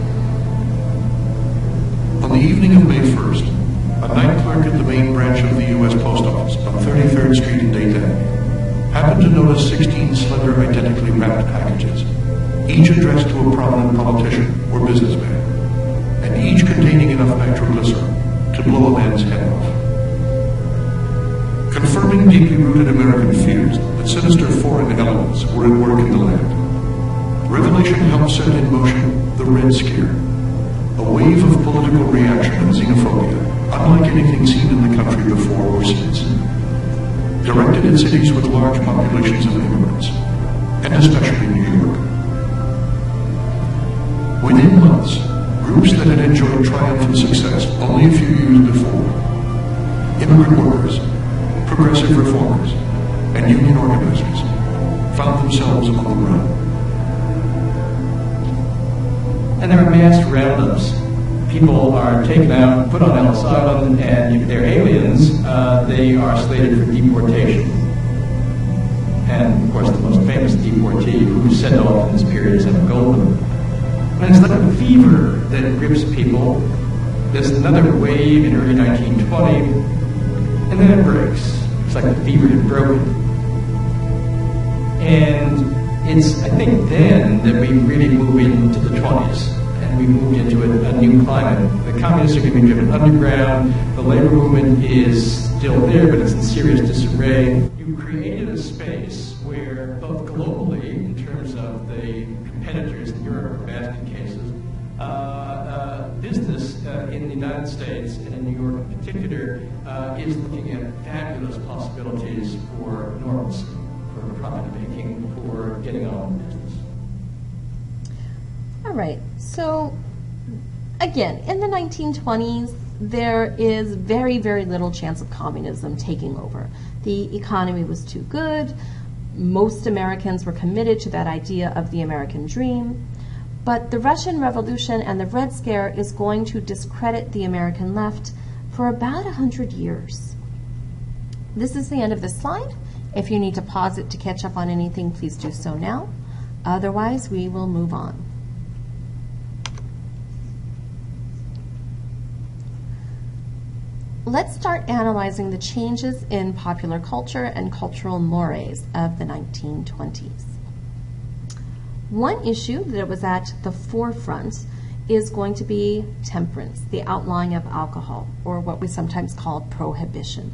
On the evening of May first, a night clerk at the main branch of the U S Post Office on thirty-third Street in Dayton happened to notice sixteen slender, identically wrapped packages, each addressed to a prominent politician or businessman, and each containing enough nitroglycerin to blow a man's head off. Confirming deeply rooted American fears that sinister foreign elements were at work in the land, revelation helped set in motion the Red Scare, a wave of political reaction and xenophobia unlike anything seen in the country before or since, directed at cities with large populations of immigrants, and especially New York. Within months, groups that had enjoyed triumphant success only a few years before, immigrant workers, progressive reformers, and union organizers, found themselves on the run. And there are mass roundups. People are taken out, put on Ellis Island, and if they're aliens, uh, they are slated for deportation. And, of course, the most famous deportee who was sent off in this period is Emma Goldman. And it's like a fever that grips people. There's another wave in early nineteen twenty, and then it breaks. It's like the fever had broken. And it's, I think, then that we really move into the twenties. We moved into a, a new climate. The communists are going to be driven underground. The labor movement is still there, but it's in serious disarray. You created a space where, both globally, in terms of the competitors in Europe or basket cases, uh, uh, business uh, in the United States and in New York in particular uh, is looking at fabulous possibilities for normalcy, for profit making, for getting on with business. All right, so again, in the nineteen twenties, there is very, very little chance of communism taking over. The economy was too good. most Americans were committed to that idea of the American dream. But the Russian Revolution and the Red Scare is going to discredit the American left for about one hundred years. This is the end of this slide. If you need to pause it to catch up on anything, please do so now. Otherwise, we will move on. Let's start analyzing the changes in popular culture and cultural mores of the nineteen twenties. One issue that was at the forefront is going to be temperance, the outlawing of alcohol, or what we sometimes call prohibition.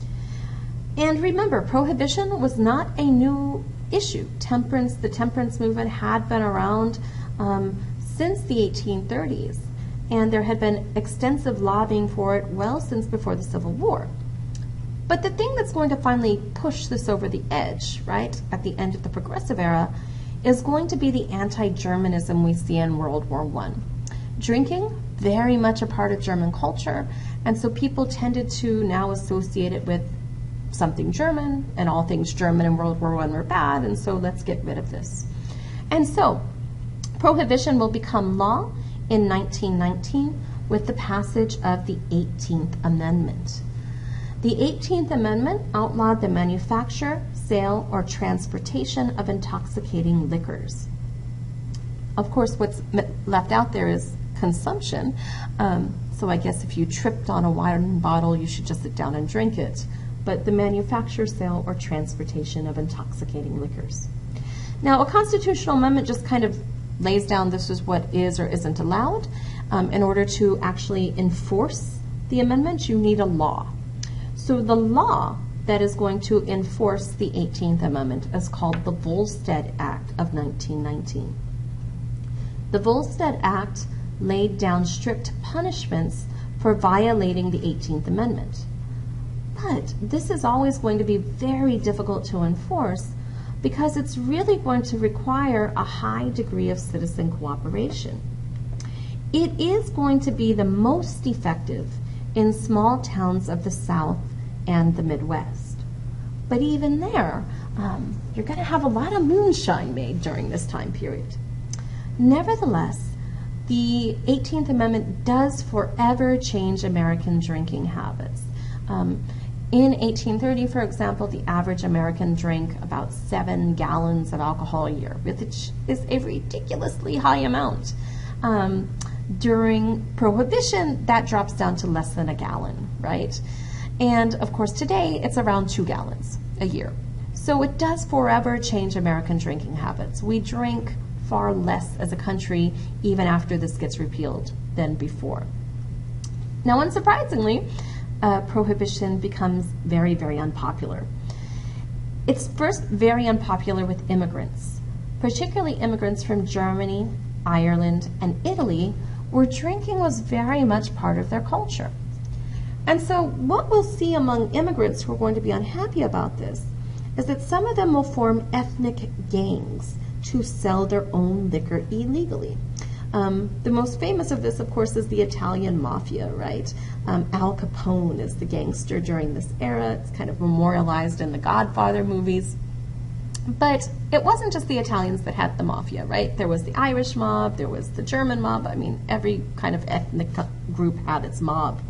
And remember, prohibition was not a new issue. Temperance, the temperance movement had been around um, since the eighteen thirties, and there had been extensive lobbying for it well since before the Civil War. But the thing that's going to finally push this over the edge, right, at the end of the Progressive Era, is going to be the anti-Germanism we see in World War One. Drinking, very much a part of German culture, and so people tended to now associate it with something German, and all things German in World War One were bad, and so let's get rid of this. And so, prohibition will become law in nineteen nineteen with the passage of the eighteenth Amendment. The eighteenth Amendment outlawed the manufacture, sale, or transportation of intoxicating liquors. Of course, what's left out there is consumption. Um, so I guess if you tripped on a wine bottle, you should just sit down and drink it. But the manufacture, sale, or transportation of intoxicating liquors. Now, a constitutional amendment just kind of lays down this is what is or isn't allowed. Um, in order to actually enforce the amendment, you need a law. So the law that is going to enforce the eighteenth Amendment is called the Volstead Act of nineteen nineteen. The Volstead Act laid down strict punishments for violating the eighteenth Amendment. But this is always going to be very difficult to enforce because it's really going to require a high degree of citizen cooperation. It is going to be the most effective in small towns of the South and the Midwest. But even there, um, you're going to have a lot of moonshine made during this time period. Nevertheless, the eighteenth Amendment does forever change American drinking habits. Um, in eighteen thirty, for example, the average American drank about seven gallons of alcohol a year, which is a ridiculously high amount. Um, during Prohibition, that drops down to less than a gallon, right? And of course, today it's around two gallons a year. So it does forever change American drinking habits. We drink far less as a country even after this gets repealed than before. Now, unsurprisingly, uh, Prohibition becomes very, very unpopular. It's first very unpopular with immigrants, particularly immigrants from Germany, Ireland, and Italy, where drinking was very much part of their culture. And so what we'll see among immigrants who are going to be unhappy about this is that some of them will form ethnic gangs to sell their own liquor illegally. Um, the most famous of this, of course, is the Italian mafia, right? Um, Al Capone is the gangster during this era. It's kind of memorialized in the Godfather movies. But it wasn't just the Italians that had the mafia, right? There was the Irish mob, there was the German mob. I mean, every kind of ethnic group had its mob.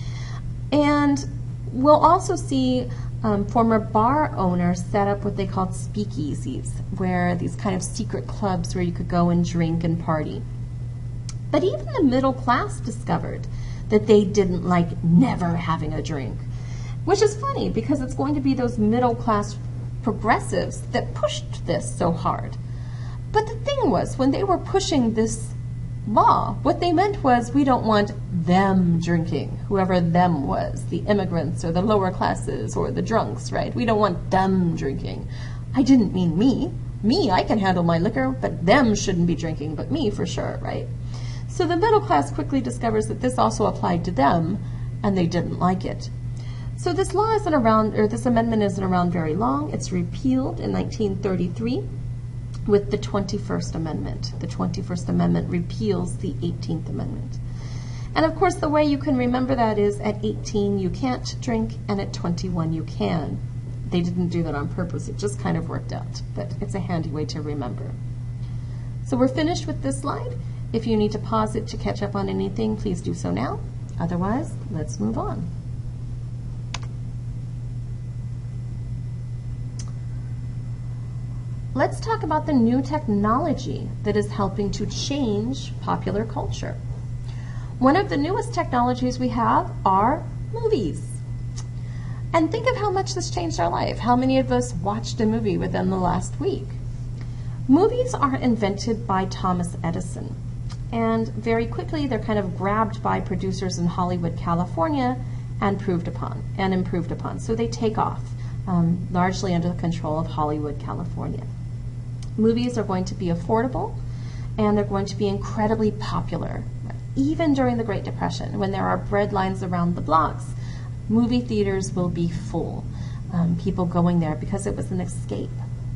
And we'll also see um, former bar owners set up what they called speakeasies, where these kind of secret clubs where you could go and drink and party. But even the middle class discovered that they didn't like never having a drink, which is funny because it's going to be those middle class progressives that pushed this so hard. But the thing was, when they were pushing this law, what they meant was, we don't want them drinking, whoever them was, the immigrants or the lower classes or the drunks, right? We don't want them drinking. I didn't mean me. Me, I can handle my liquor, but them shouldn't be drinking, but me for sure, right? So the middle class quickly discovers that this also applied to them, and they didn't like it. So this law isn't around, or this amendment isn't around very long. It's repealed in nineteen thirty-three with the twenty-first Amendment. The twenty-first Amendment repeals the eighteenth Amendment. And of course, the way you can remember that is at eighteen you can't drink, and at twenty-one you can they didn't do that on purpose. It just kind of worked out, but it's a handy way to remember. So we're finished with this slide. If you need to pause it to catch up on anything, please do so now. Otherwise, let's move on. Let's talk about the new technology that is helping to change popular culture. One of the newest technologies we have are movies. And think of how much this changed our life. How many of us watched a movie within the last week? Movies are invented by Thomas Edison. And very quickly, they're kind of grabbed by producers in Hollywood, California, and proved upon, and improved upon. So they take off, um, largely under the control of Hollywood, California. Movies are going to be affordable, and they're going to be incredibly popular. Even during the Great Depression, when there are bread lines around the blocks, movie theaters will be full. Um, people going there because it was an escape.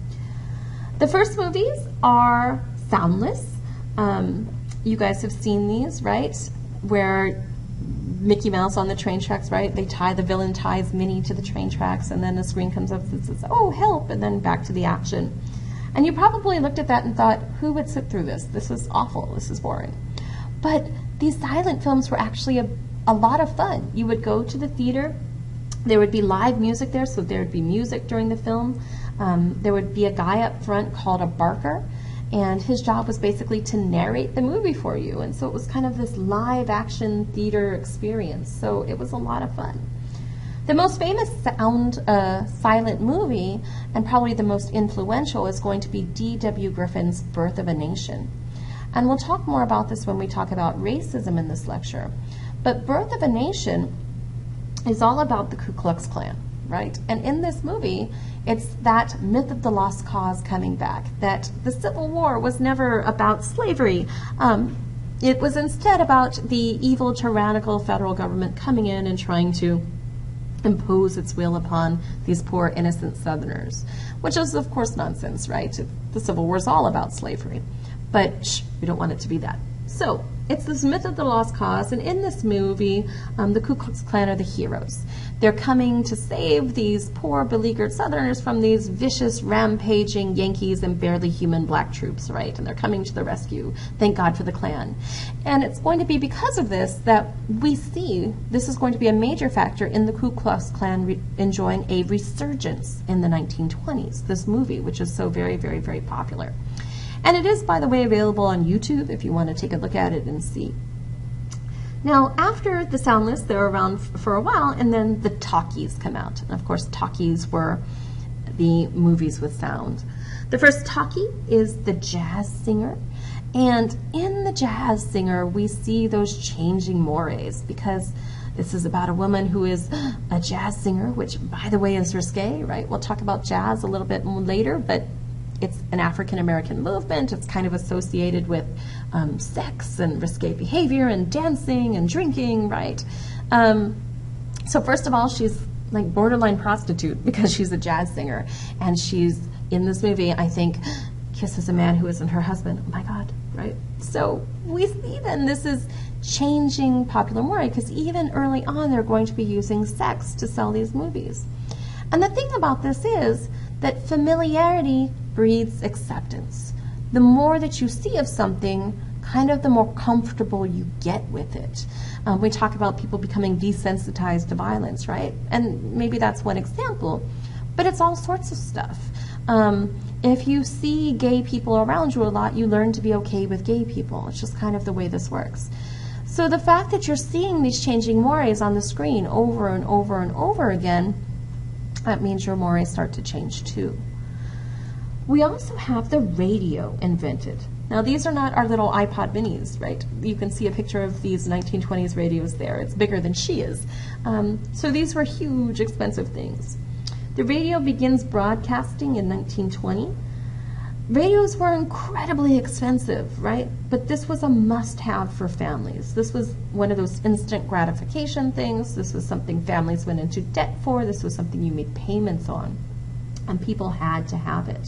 The first movies are soundless. Um, you guys have seen these, right? Where Mickey Mouse on the train tracks, right? They tie, the villain ties Minnie to the train tracks, and then the screen comes up and says, oh, help, and then back to the action. And you probably looked at that and thought, who would sit through this? This is awful, this is boring. But these silent films were actually a, a lot of fun. You would go to the theater, there would be live music there, so there would be music during the film. Um, there would be a guy up front called a barker, and his job was basically to narrate the movie for you. And so it was kind of this live action theater experience. So it was a lot of fun. The most famous sound uh, silent movie, and probably the most influential, is going to be D W Griffin's Birth of a Nation. And we'll talk more about this when we talk about racism in this lecture. But Birth of a Nation is all about the Ku Klux Klan, right? And in this movie, it's that myth of the lost cause coming back, that the Civil War was never about slavery. Um, it was instead about the evil, tyrannical federal government coming in and trying to impose its will upon these poor, innocent Southerners, which is, of course, nonsense, right? The Civil War is all about slavery. But shh, we don't want it to be that. So it's this myth of the lost cause, and in this movie, um, the Ku Klux Klan are the heroes. They're coming to save these poor, beleaguered Southerners from these vicious, rampaging Yankees and barely human black troops, right? And they're coming to the rescue. Thank God for the Klan. And it's going to be because of this that we see this is going to be a major factor in the Ku Klux Klan re- enjoying a resurgence in the nineteen twenties, this movie, which is so very, very, very popular. And it is, by the way, available on YouTube if you want to take a look at it and see. Now, after the soundless, they're around f- for a while, and then the talkies come out. And of course, talkies were the movies with sound. The first talkie is The Jazz Singer. And in The Jazz Singer, we see those changing mores, because this is about a woman who is a jazz singer, which, by the way, is risque, right? We'll talk about jazz a little bit later, but it's an African-American movement. It's kind of associated with um, sex and risque behavior and dancing and drinking, right? Um, so first of all, she's like borderline prostitute because she's a jazz singer. And she's, in this movie, I think, kisses a man who isn't her husband. Oh my God, right? So we see then this is changing popular more, because even early on, they're going to be using sex to sell these movies. And the thing about this is that familiarity breeds acceptance. The more that you see of something, kind of the more comfortable you get with it. Um, we talk about people becoming desensitized to violence, right? And maybe that's one example, but it's all sorts of stuff. Um, if you see gay people around you a lot, you learn to be okay with gay people. It's just kind of the way this works. So the fact that you're seeing these changing mores on the screen over and over and over again, that means your mores start to change too. We also have the radio invented. Now, these are not our little iPod minis, right? You can see a picture of these nineteen twenties radios there. It's bigger than she is. Um, so these were huge, expensive things. The radio begins broadcasting in nineteen twenty. Radios were incredibly expensive, right? But this was a must-have for families. This was one of those instant gratification things. This was something families went into debt for. This was something you made payments on. And people had to have it.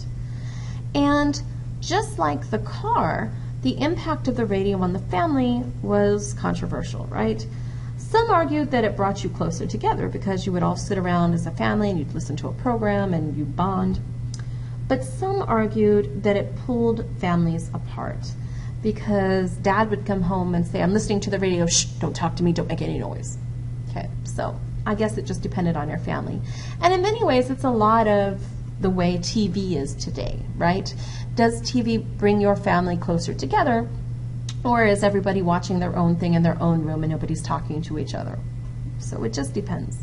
And just like the car, the impact of the radio on the family was controversial, right? Some argued that it brought you closer together because you would all sit around as a family and you'd listen to a program and you'd bond. But some argued that it pulled families apart because dad would come home and say, I'm listening to the radio, shh, don't talk to me, don't make any noise. Okay, so I guess it just depended on your family. And in many ways, it's a lot of the way T V is today, right? Does T V bring your family closer together, or is everybody watching their own thing in their own room and nobody's talking to each other? So it just depends.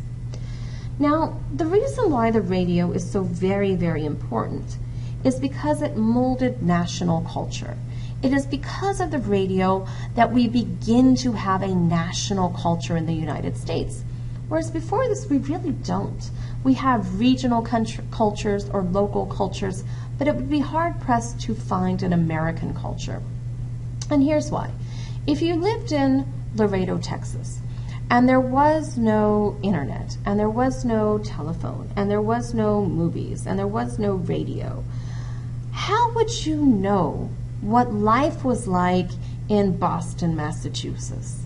Now, the reason why the radio is so very, very important is because it molded national culture. It is because of the radio that we begin to have a national culture in the United States. Whereas before this, we really don't. We have regional country, cultures or local cultures, but it would be hard-pressed to find an American culture. And here's why. If you lived in Laredo, Texas, and there was no internet, and there was no telephone, and there was no movies, and there was no radio, how would you know what life was like in Boston, Massachusetts?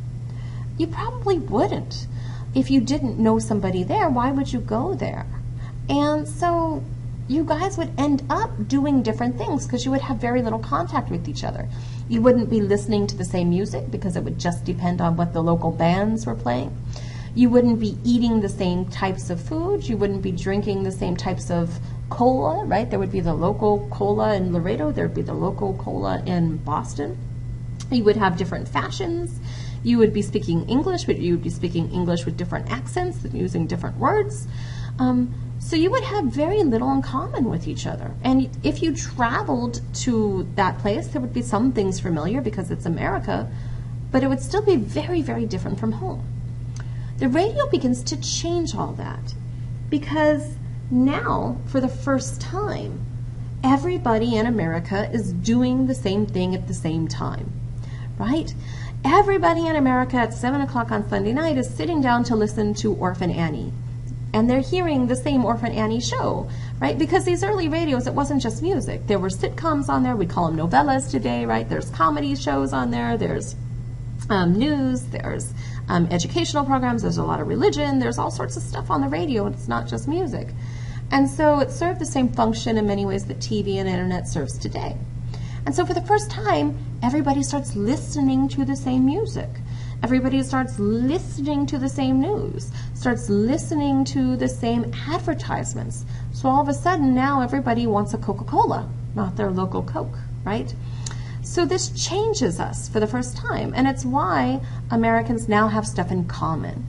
You probably wouldn't. If you didn't know somebody there, why would you go there? And so you guys would end up doing different things because you would have very little contact with each other. You wouldn't be listening to the same music because it would just depend on what the local bands were playing. You wouldn't be eating the same types of food. You wouldn't be drinking the same types of cola, right? There would be the local cola in Laredo. There would be the local cola in Boston. You would have different fashions. You would be speaking English, but you would be speaking English with different accents and using different words. Um, so you would have very little in common with each other. And if you traveled to that place, there would be some things familiar because it's America, but it would still be very, very different from home. The radio begins to change all that because now, for the first time, everybody in America is doing the same thing at the same time, right? Everybody in America at seven o'clock on Sunday night is sitting down to listen to Orphan Annie. And they're hearing the same Orphan Annie show, right? Because these early radios, it wasn't just music. There were sitcoms on there. We call them novellas today, right? There's comedy shows on there. There's um, news. There's um, educational programs. There's a lot of religion. There's all sorts of stuff on the radio. It's not just music. And so it served the same function in many ways that T V and internet serves today. And so for the first time, everybody starts listening to the same music. Everybody starts listening to the same news, starts listening to the same advertisements. So all of a sudden now everybody wants a Coca-Cola, not their local Coke, right? So this changes us for the first time, and it's why Americans now have stuff in common.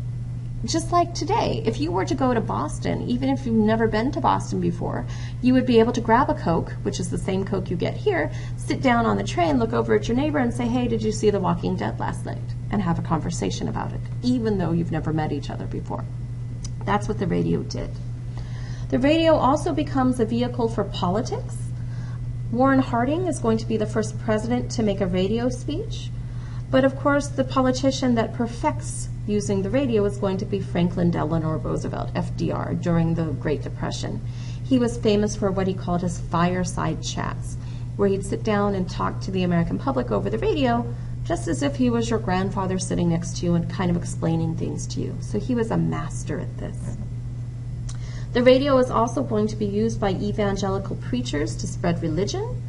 Just like today, if you were to go to Boston, even if you've never been to Boston before, you would be able to grab a Coke, which is the same Coke you get here, sit down on the train, look over at your neighbor and say, hey, did you see The Walking Dead last night? And have a conversation about it, even though you've never met each other before. That's what the radio did. The radio also becomes a vehicle for politics. Warren Harding is going to be the first president to make a radio speech. But of course, the politician that perfects using the radio is going to be Franklin Delano Roosevelt, F D R, during the Great Depression. He was famous for what he called his fireside chats, where he'd sit down and talk to the American public over the radio, just as if he was your grandfather sitting next to you and kind of explaining things to you. So he was a master at this. The radio is also going to be used by evangelical preachers to spread religion.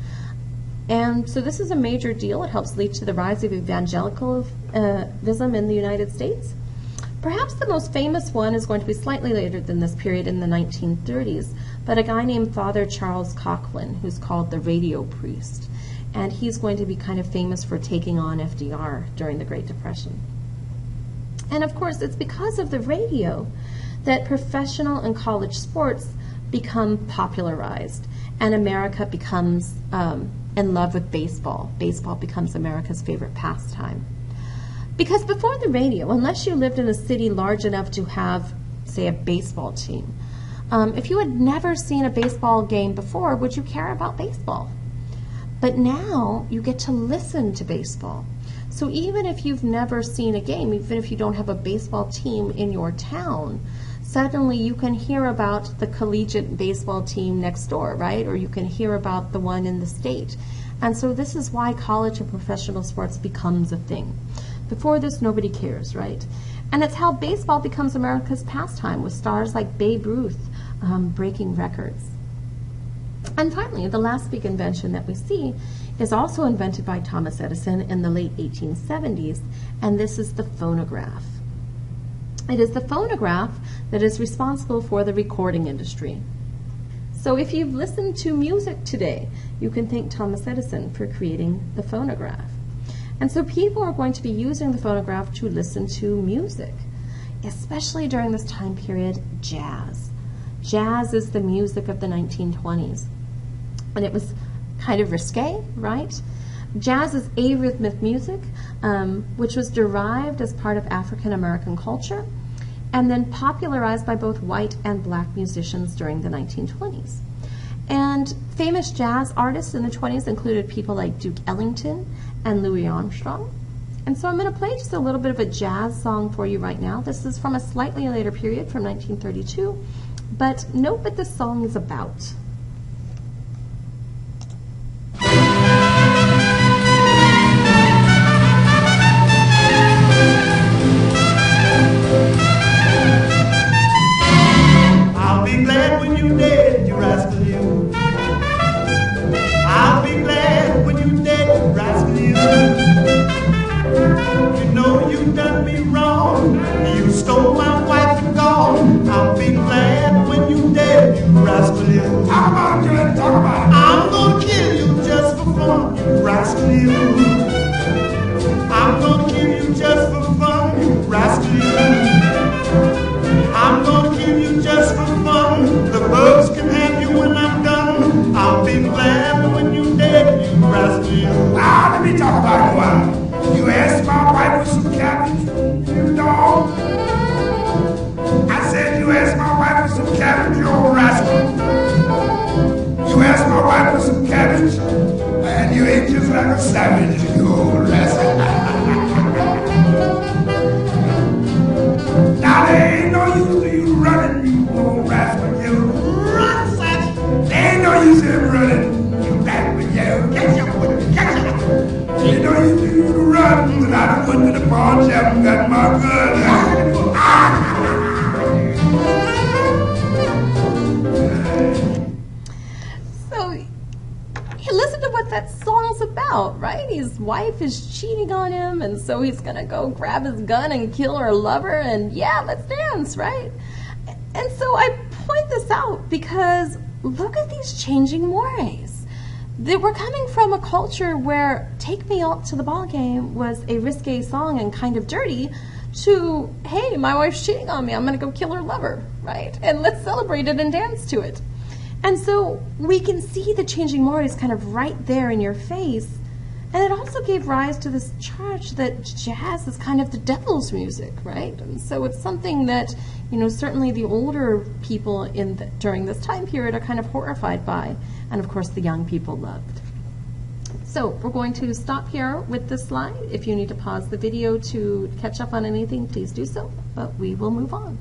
And so this is a major deal. It helps lead to the rise of evangelicalism in the United States. Perhaps the most famous one is going to be slightly later than this period, in the nineteen thirties, but a guy named Father Charles Coughlin, who's called the radio priest. And he's going to be kind of famous for taking on F D R during the Great Depression. And of course, it's because of the radio that professional and college sports become popularized, and America becomes um, in love with baseball. Baseball becomes America's favorite pastime. Because before the radio, unless you lived in a city large enough to have, say, a baseball team, um, if you had never seen a baseball game before, would you care about baseball? But now you get to listen to baseball. So even if you've never seen a game, even if you don't have a baseball team in your town, suddenly you can hear about the collegiate baseball team next door, right? Or you can hear about the one in the state. And so this is why college and professional sports becomes a thing. Before this, nobody cares, right? And it's how baseball becomes America's pastime, with stars like Babe Ruth um, breaking records. And finally, the last big invention that we see is also invented by Thomas Edison in the late eighteen seventies, and this is the phonograph. It is the phonograph that is responsible for the recording industry. So if you've listened to music today, you can thank Thomas Edison for creating the phonograph. And so people are going to be using the phonograph to listen to music, especially during this time period, jazz. Jazz is the music of the nineteen twenties. And it was kind of risque, right? Jazz is arrhythmic music, um, which was derived as part of African American culture and then popularized by both white and black musicians during the nineteen twenties. And famous jazz artists in the twenties included people like Duke Ellington and Louis Armstrong. And so I'm going to play just a little bit of a jazz song for you right now. This is from a slightly later period, from nineteen thirty-two, but note what this song is about. I'll be glad when you're dead, you rascal you. I'll be glad when you're dead, you rascal you. You know you done me wrong. You stole my wife and gone. I'll be glad when you're dead, you rascal you. Talk about it, talk about it. I'm gonna kill you just for fun, you rascal you. I'm gonna kill you just for fun, you rascal you. I'm gonna kill you just for fun. The bugs can have you when I'm done. I'll be glad when you're dead, you rascal you. Ah, let me talk about it a while. You asked my wife for some cabbage, you dog. I said you asked my wife for some cabbage, you old rascal. You asked my wife for some cabbage, and you ate just like a savage, you old rascal. Now there ain't no use of you running, you old rascal, you run, son. There ain't no use of him running, you rascal, you catch your catch your. There ain't no use of you running without a foot to the pawn, you haven't got my gun. So, hey, listen to what that song's about, right? His wife is cheating on him, and so he's gonna go grab his gun and kill her lover, and yeah, let's dance, right? And so I point this out because look at these changing mores. They were coming from a culture where "Take Me Out to the Ball Game" was a risque song and kind of dirty, to, hey, my wife's cheating on me, I'm gonna go kill her lover, right? And let's celebrate it and dance to it. And so we can see the changing mores kind of right there in your face. And it also gave rise to this charge that jazz is kind of the devil's music, right? And so it's something that, you know, certainly the older people in the, during this time period are kind of horrified by, and of course the young people loved. So we're going to stop here with this slide. If you need to pause the video to catch up on anything, please do so, but we will move on.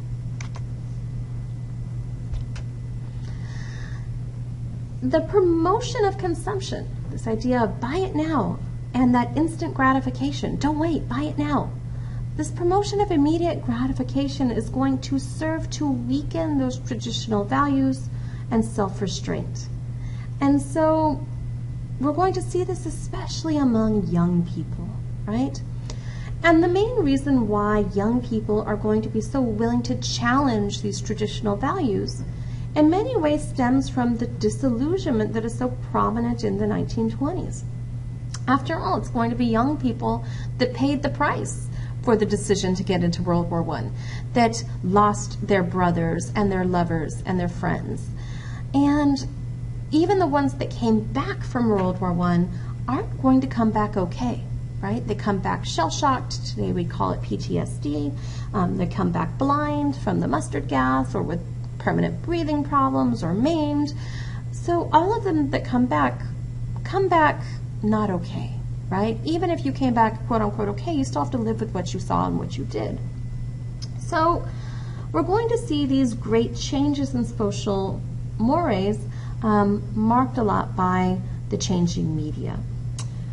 The promotion of consumption, this idea of buy it now, and that instant gratification, don't wait, buy it now. This promotion of immediate gratification is going to serve to weaken those traditional values and self-restraint. And so we're going to see this especially among young people, right? And the main reason why young people are going to be so willing to challenge these traditional values in many ways stems from the disillusionment that is so prominent in the nineteen twenties. After all, it's going to be young people that paid the price for the decision to get into World War One, that lost their brothers and their lovers and their friends. And even the ones that came back from World War One aren't going to come back okay, right? They come back shell-shocked. Today we call it P T S D. Um, they come back blind from the mustard gas or with permanent breathing problems or maimed. So all of them that come back, come back not okay, right? Even if you came back quote unquote okay, you still have to live with what you saw and what you did. So we're going to see these great changes in social mores um, marked a lot by the changing media.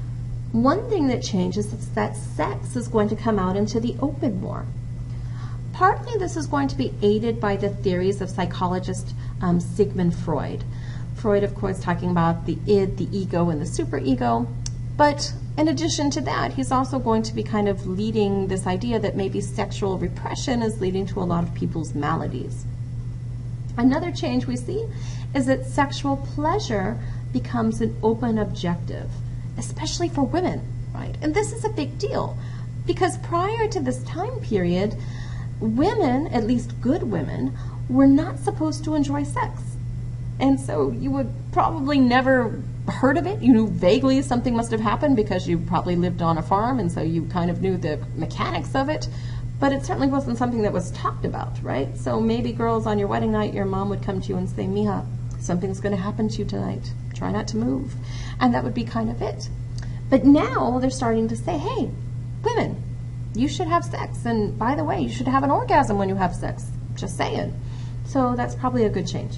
One thing that changes is that sex is going to come out into the open more. Partly this is going to be aided by the theories of psychologist um, Sigmund Freud. Freud, of course, talking about the id, the ego, and the superego. But in addition to that, he's also going to be kind of leading this idea that maybe sexual repression is leading to a lot of people's maladies. Another change we see is that sexual pleasure becomes an open objective, especially for women, right? And this is a big deal because prior to this time period, women, at least good women, were not supposed to enjoy sex. And so you would probably never heard of it. You knew vaguely something must have happened because you probably lived on a farm and so you kind of knew the mechanics of it. But it certainly wasn't something that was talked about, right? So maybe girls, on your wedding night, your mom would come to you and say, Mija, something's going to happen to you tonight. Try not to move. And that would be kind of it. But now they're starting to say, hey, women, you should have sex. And by the way, you should have an orgasm when you have sex. Just saying. So that's probably a good change.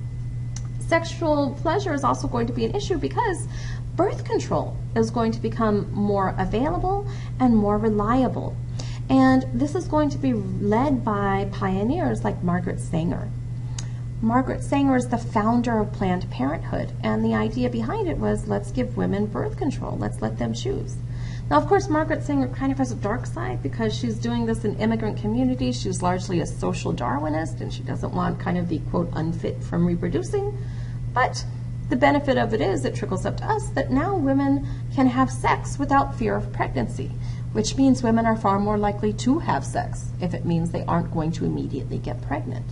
Sexual pleasure is also going to be an issue because birth control is going to become more available and more reliable. And this is going to be led by pioneers like Margaret Sanger. Margaret Sanger is the founder of Planned Parenthood, and the idea behind it was, let's give women birth control, let's let them choose. Now, of course, Margaret Sanger kind of has a dark side because she's doing this in immigrant communities. She's largely a social Darwinist, and she doesn't want kind of the, quote, unfit from reproducing. But the benefit of it is it trickles up to us that now women can have sex without fear of pregnancy, which means women are far more likely to have sex if it means they aren't going to immediately get pregnant.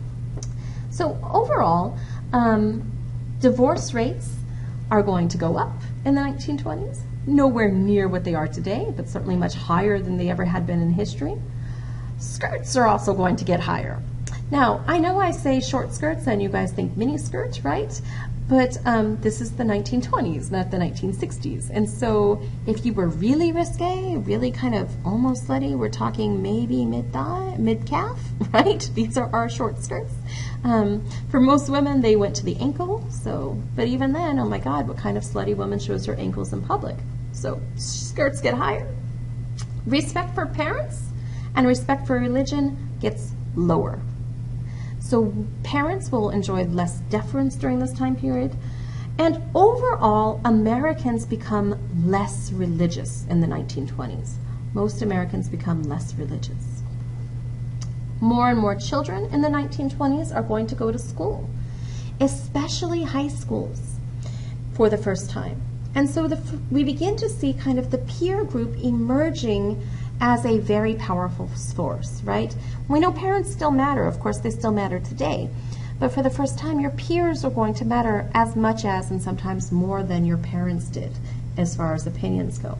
So overall, um, divorce rates are going to go up in the nineteen twenties, nowhere near what they are today, but certainly much higher than they ever had been in history. Skirts are also going to get higher. Now, I know I say short skirts and you guys think mini skirts, right? But um, this is the nineteen twenties, not the nineteen sixties. And so if you were really risque, really kind of almost slutty, we're talking maybe mid-thigh, mid-calf, right? These are our short skirts. Um, for most women, they went to the ankle. So, but even then, oh my God, what kind of slutty woman shows her ankles in public? So skirts get higher. Respect for parents and respect for religion gets lower. So parents will enjoy less deference during this time period. And overall, Americans become less religious in the nineteen twenties. Most Americans become less religious. More and more children in the nineteen twenties are going to go to school, especially high schools, for the first time. And so the, we begin to see kind of the peer group emerging as a very powerful force, right? We know parents still matter. Of course, they still matter today. But for the first time, your peers are going to matter as much as, and sometimes more than, your parents did as far as opinions go.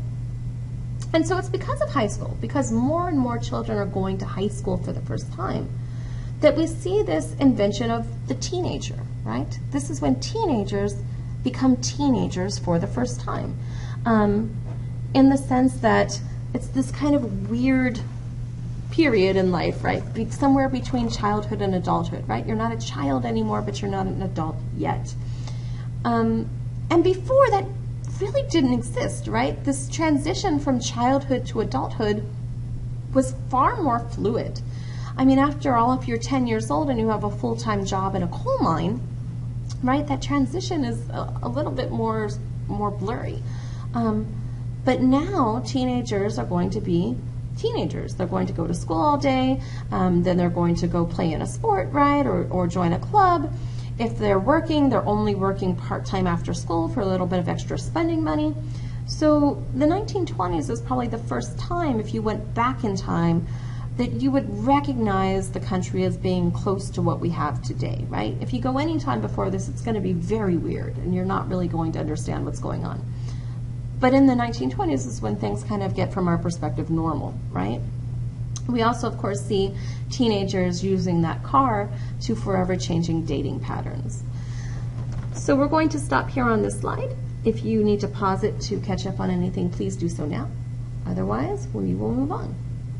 And so it's because of high school, because more and more children are going to high school for the first time, that we see this invention of the teenager, right? This is when teenagers become teenagers for the first time, um, in the sense that it's this kind of weird period in life, right? Be somewhere between childhood and adulthood, right? You're not a child anymore, but you're not an adult yet. Um, and before that really didn't exist, right? This transition from childhood to adulthood was far more fluid. I mean, after all, if you're ten years old and you have a full-time job in a coal mine, right, that transition is a, a little bit more, more blurry. Um, But now teenagers are going to be teenagers. They're going to go to school all day, um, then they're going to go play in a sport, right, or, or join a club. If they're working, they're only working part-time after school for a little bit of extra spending money. So the nineteen twenties is probably the first time, if you went back in time, that you would recognize the country as being close to what we have today, right? If you go any time before this, it's going to be very weird, and you're not really going to understand what's going on. But in the nineteen twenties is when things kind of get, from our perspective, normal, right? We also, of course, see teenagers using that car to forever changing dating patterns. So we're going to stop here on this slide. If you need to pause it to catch up on anything, please do so now. Otherwise, we will move on.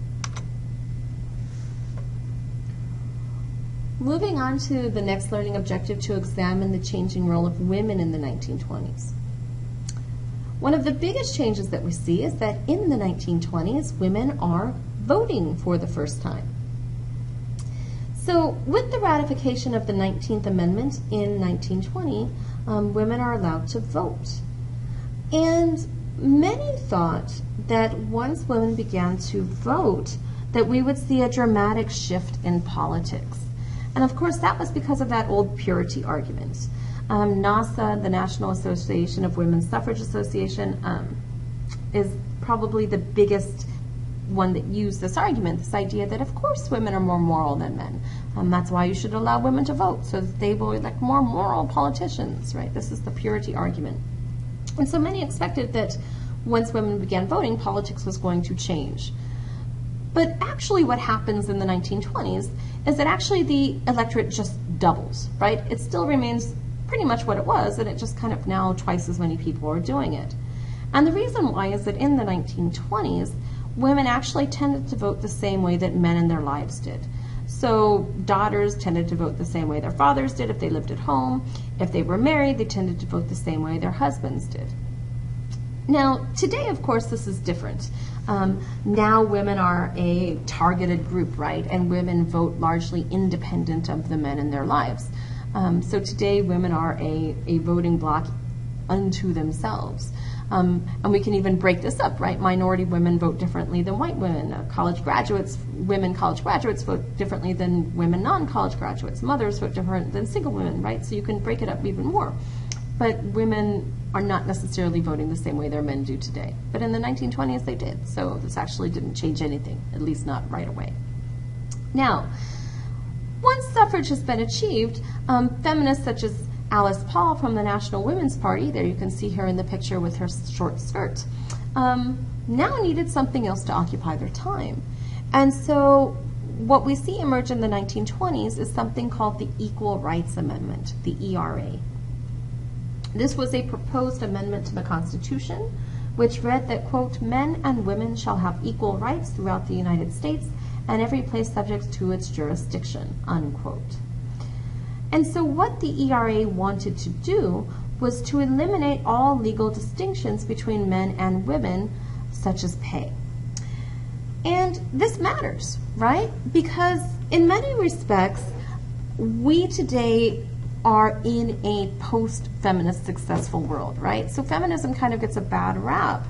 Moving on to the next learning objective, to examine the changing role of women in the nineteen twenties. One of the biggest changes that we see is that in the nineteen twenties, women are voting for the first time. So with the ratification of the nineteenth Amendment in nineteen twenty, um, women are allowed to vote. And many thought that once women began to vote, that we would see a dramatic shift in politics. And of course, that was because of that old purity argument. Um, NASA, the National Association of Women's Suffrage Association, um, is probably the biggest one that used this argument, this idea that of course women are more moral than men. Um, that's why you should allow women to vote, so that they will elect more moral politicians, right? This is the purity argument. And so many expected that once women began voting, politics was going to change. But actually what happens in the nineteen twenties is that actually the electorate just doubles, right? It still remains pretty much what it was, and it just kind of now twice as many people are doing it. And the reason why is that in the nineteen twenties, women actually tended to vote the same way that men in their lives did. So daughters tended to vote the same way their fathers did if they lived at home. If they were married, they tended to vote the same way their husbands did. Now, today, of course, this is different. Um, now women are a targeted group, right? And women vote largely independent of the men in their lives. Um, so today, women are a, a voting bloc unto themselves. Um, and we can even break this up, right? Minority women vote differently than white women. Uh, college graduates, women college graduates vote differently than women non-college graduates. Mothers vote different than single women, right? So you can break it up even more. But women are not necessarily voting the same way their men do today. But in the nineteen twenties, they did. So this actually didn't change anything, at least not right away. Now, once suffrage has been achieved, um, feminists such as Alice Paul from the National Women's Party, there you can see her in the picture with her short skirt, um, now needed something else to occupy their time. And so what we see emerge in the nineteen twenties is something called the Equal Rights Amendment, the E R A. This was a proposed amendment to the Constitution, which read that, quote, men and women shall have equal rights throughout the United States and every place subject to its jurisdiction, unquote. And so what the E R A wanted to do was to eliminate all legal distinctions between men and women, such as pay. And this matters, right? Because in many respects, we today are in a post-feminist successful world, right? So feminism kind of gets a bad rap,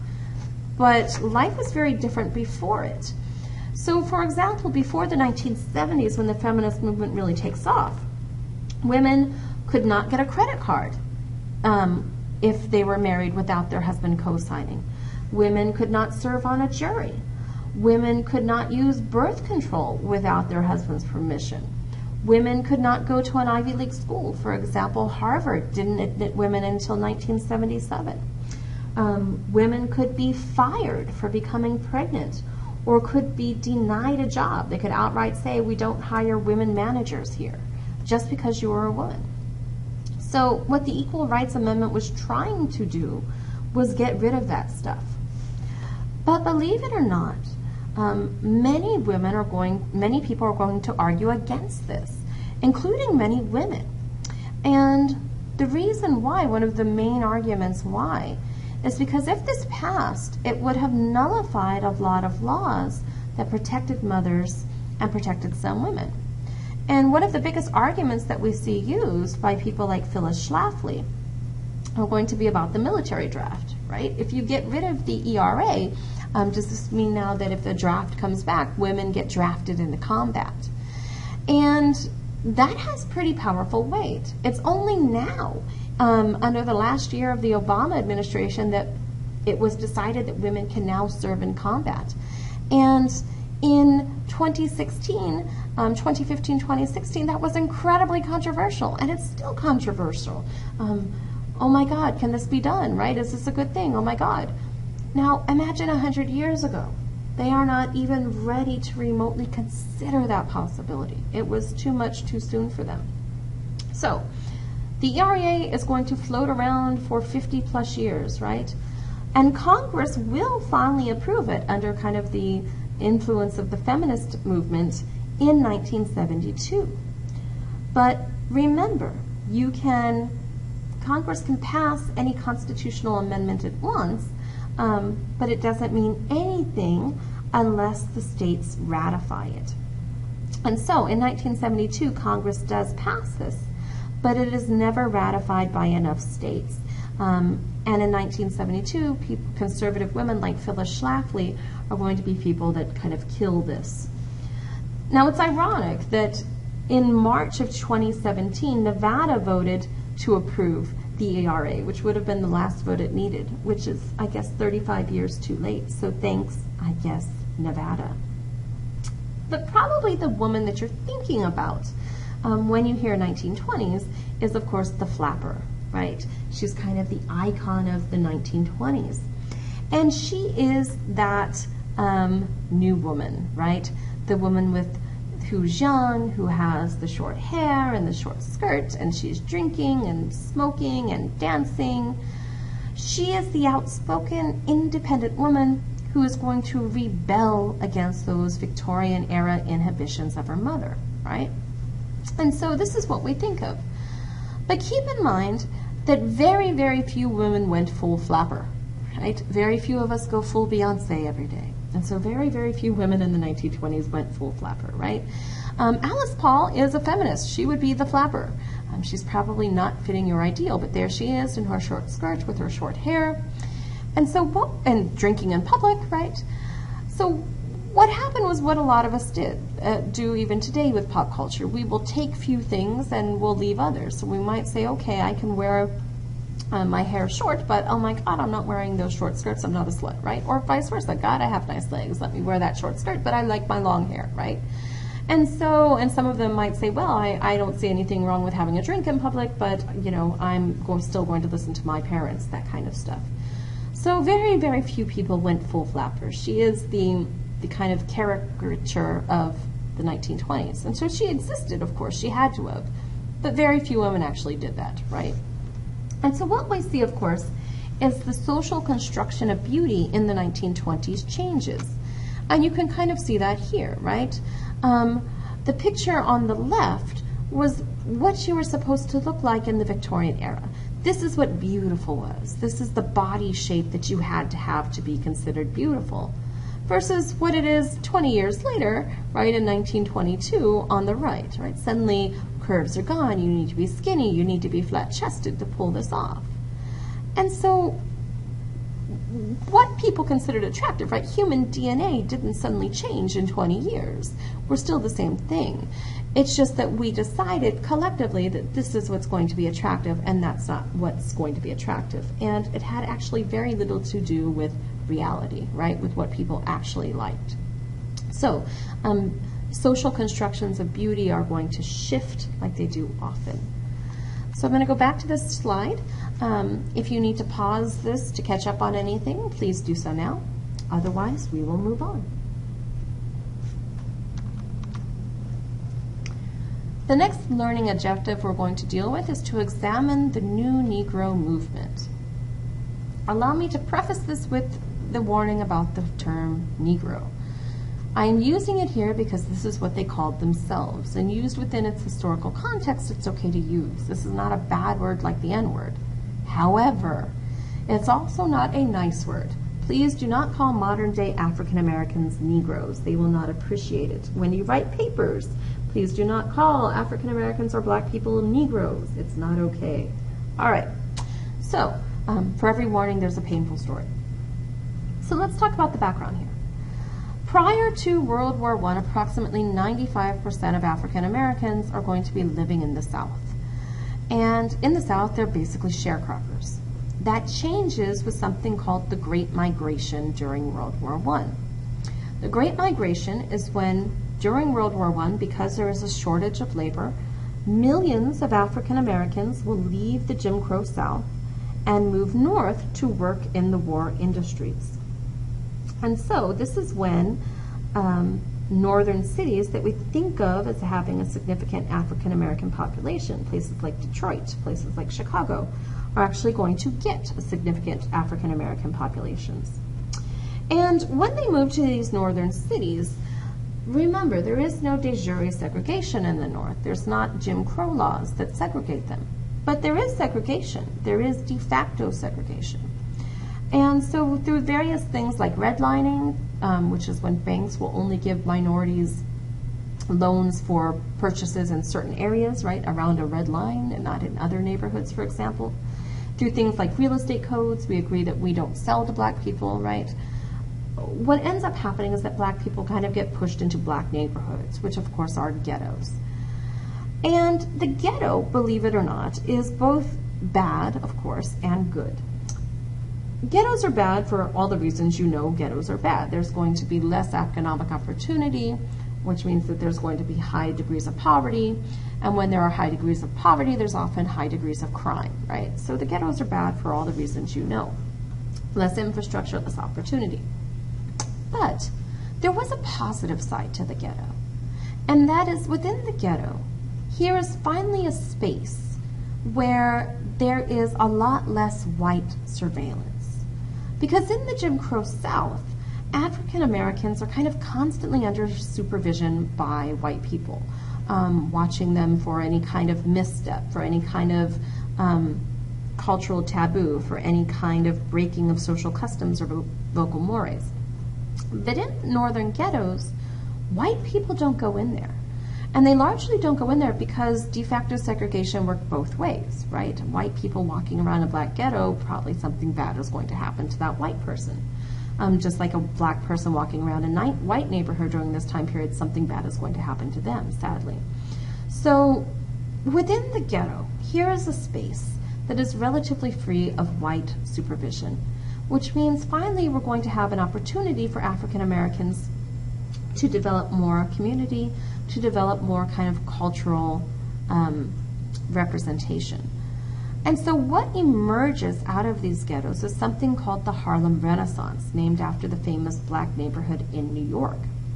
but life was very different before it. So for example, before the nineteen seventies, when the feminist movement really takes off, women could not get a credit card um, if they were married without their husband co-signing. Women could not serve on a jury. Women could not use birth control without their husband's permission. Women could not go to an Ivy League school. For example, Harvard didn't admit women until nineteen seventy-seven. Um, women could be fired for becoming pregnant or could be denied a job. They could outright say, we don't hire women managers here just because you are a woman. So what the Equal Rights Amendment was trying to do was get rid of that stuff. But believe it or not, um, many women are going, many people are going to argue against this, including many women. And the reason why, one of the main arguments why, is because if this passed, it would have nullified a lot of laws that protected mothers and protected some women. And one of the biggest arguments that we see used by people like Phyllis Schlafly are going to be about the military draft, right? If you get rid of the E R A, um, does this mean now that if the draft comes back, women get drafted into combat? And that has pretty powerful weight. It's only now, um, under the last year of the Obama administration, that it was decided that women can now serve in combat. And in twenty sixteen, um, twenty fifteen, twenty sixteen, that was incredibly controversial, and it's still controversial. Um, oh my God, can this be done, right? Is this a good thing? Oh my God. Now, imagine a hundred years ago. They are not even ready to remotely consider that possibility. It was too much too soon for them. So, the E R A is going to float around for fifty plus years, right? And Congress will finally approve it under kind of the influence of the feminist movement in nineteen seventy-two. But remember, you can Congress can pass any constitutional amendment it wants, um, but it doesn't mean anything unless the states ratify it. And so in nineteen seventy-two, Congress does pass this, but it is never ratified by enough states. Um, and in nineteen seventy-two, people, conservative women like Phyllis Schlafly are going to be people that kind of kill this. Now, it's ironic that in March of twenty seventeen, Nevada voted to approve the A R A, which would have been the last vote it needed, which is, I guess, thirty-five years too late. So thanks, I guess, Nevada. But probably the woman that you're thinking about um, when you hear nineteen twenties is, of course, the flapper, right? She's kind of the icon of the nineteen twenties. And she is that um, new woman, right? The woman with who's young, who has the short hair and the short skirt, and she's drinking and smoking and dancing. She is the outspoken, independent woman who is going to rebel against those Victorian era inhibitions of her mother, right? And so this is what we think of. But keep in mind that very, very few women went full flapper, right? Very few of us go full Beyonce every day. And so very, very few women in the nineteen twenties went full flapper, right? Um, Alice Paul is a feminist. She would be the flapper. Um, she's probably not fitting your ideal, but there she is in her short skirt with her short hair. And so, what, and drinking in public, right? So what happened was what a lot of us did, uh, do even today with pop culture. We will take few things and we'll leave others. So we might say, okay, I can wear uh, my hair short, but oh my God, I'm not wearing those short skirts, I'm not a slut, right? Or vice versa, God, I have nice legs, let me wear that short skirt, but I like my long hair, right? And so, and some of them might say, well, I, I don't see anything wrong with having a drink in public, but you know, I'm go still going to listen to my parents, that kind of stuff. So very, very few people went full flapper. She is the, the kind of caricature of the nineteen twenties. And so she existed, of course, she had to have. But very few women actually did that, right? And so what we see, of course, is the social construction of beauty in the nineteen twenties changes. And you can kind of see that here, right? Um, the picture on the left was what you were supposed to look like in the Victorian era. This is what beautiful was. This is the body shape that you had to have to be considered beautiful, versus what it is twenty years later, right, in nineteen twenty-two on the right, right? Suddenly curves are gone, you need to be skinny, you need to be flat-chested to pull this off. And so what people considered attractive, right? Human D N A didn't suddenly change in twenty years. We're still the same thing. It's just that we decided collectively that this is what's going to be attractive and that's not what's going to be attractive. And it had actually very little to do with reality, right? With what people actually liked. So, um, social constructions of beauty are going to shift like they do often. So I'm going to go back to this slide. Um, if you need to pause this to catch up on anything, please do so now. Otherwise, we will move on. The next learning objective we're going to deal with is to examine the new Negro movement. Allow me to preface this with the warning about the term Negro. I am using it here because this is what they called themselves, and used within its historical context, it's okay to use. This is not a bad word like the N-word. However, it's also not a nice word. Please do not call modern-day African Americans Negroes. They will not appreciate it. When you write papers, please do not call African Americans or black people Negroes. It's not okay. All right. So, um, for every warning, there's a painful story. So let's talk about the background here. Prior to World War One, approximately ninety-five percent of African Americans are going to be living in the South. And in the South, they're basically sharecroppers. That changes with something called the Great Migration during World War One. The Great Migration is when, during World War One, because there is a shortage of labor, millions of African Americans will leave the Jim Crow South and move north to work in the war industries. And so this is when um, northern cities that we think of as having a significant African American population, places like Detroit, places like Chicago, are actually going to get a significant African American populations. And when they move to these northern cities, remember, there is no de jure segregation in the North. There's not Jim Crow laws that segregate them. But there is segregation. There is de facto segregation. And so through various things like redlining, um, which is when banks will only give minorities loans for purchases in certain areas, right, around a red line and not in other neighborhoods, for example. Through things like real estate codes, we agree that we don't sell to black people, right? What ends up happening is that black people kind of get pushed into black neighborhoods, which of course are ghettos. And the ghetto, believe it or not, is both bad, of course, and good. Ghettos are bad for all the reasons you know ghettos are bad. There's going to be less economic opportunity, which means that there's going to be high degrees of poverty. And when there are high degrees of poverty, there's often high degrees of crime, right? So the ghettos are bad for all the reasons you know. Less infrastructure, less opportunity. But there was a positive side to the ghetto. And that is within the ghetto, here is finally a space where there is a lot less white surveillance. Because in the Jim Crow South, African Americans are kind of constantly under supervision by white people, um, watching them for any kind of misstep, for any kind of um, cultural taboo, for any kind of breaking of social customs or vo vocal mores. But in northern ghettos, white people don't go in there. And they largely don't go in there because de facto segregation worked both ways, right? White people walking around a black ghetto, probably something bad is going to happen to that white person. Um, just like a black person walking around a night, white neighborhood during this time period, something bad is going to happen to them, sadly. So within the ghetto, here is a space that is relatively free of white supervision, which means finally we're going to have an opportunity for African Americans to develop more community, to develop more kind of cultural um, representation. And so what emerges out of these ghettos is something called the Harlem Renaissance, named after the famous black neighborhood in New York.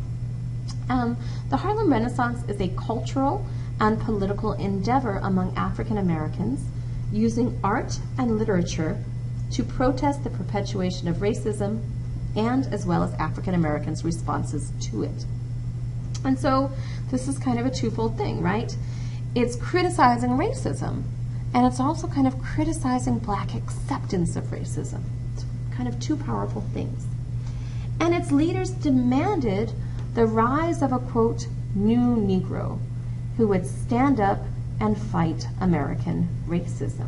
Um, the Harlem Renaissance is a cultural and political endeavor among African Americans using art and literature to protest the perpetuation of racism and as well as African Americans' responses to it. And so this is kind of a twofold thing, right? It's criticizing racism, and it's also kind of criticizing black acceptance of racism. It's kind of two powerful things. And its leaders demanded the rise of a, quote, new Negro who would stand up and fight American racism.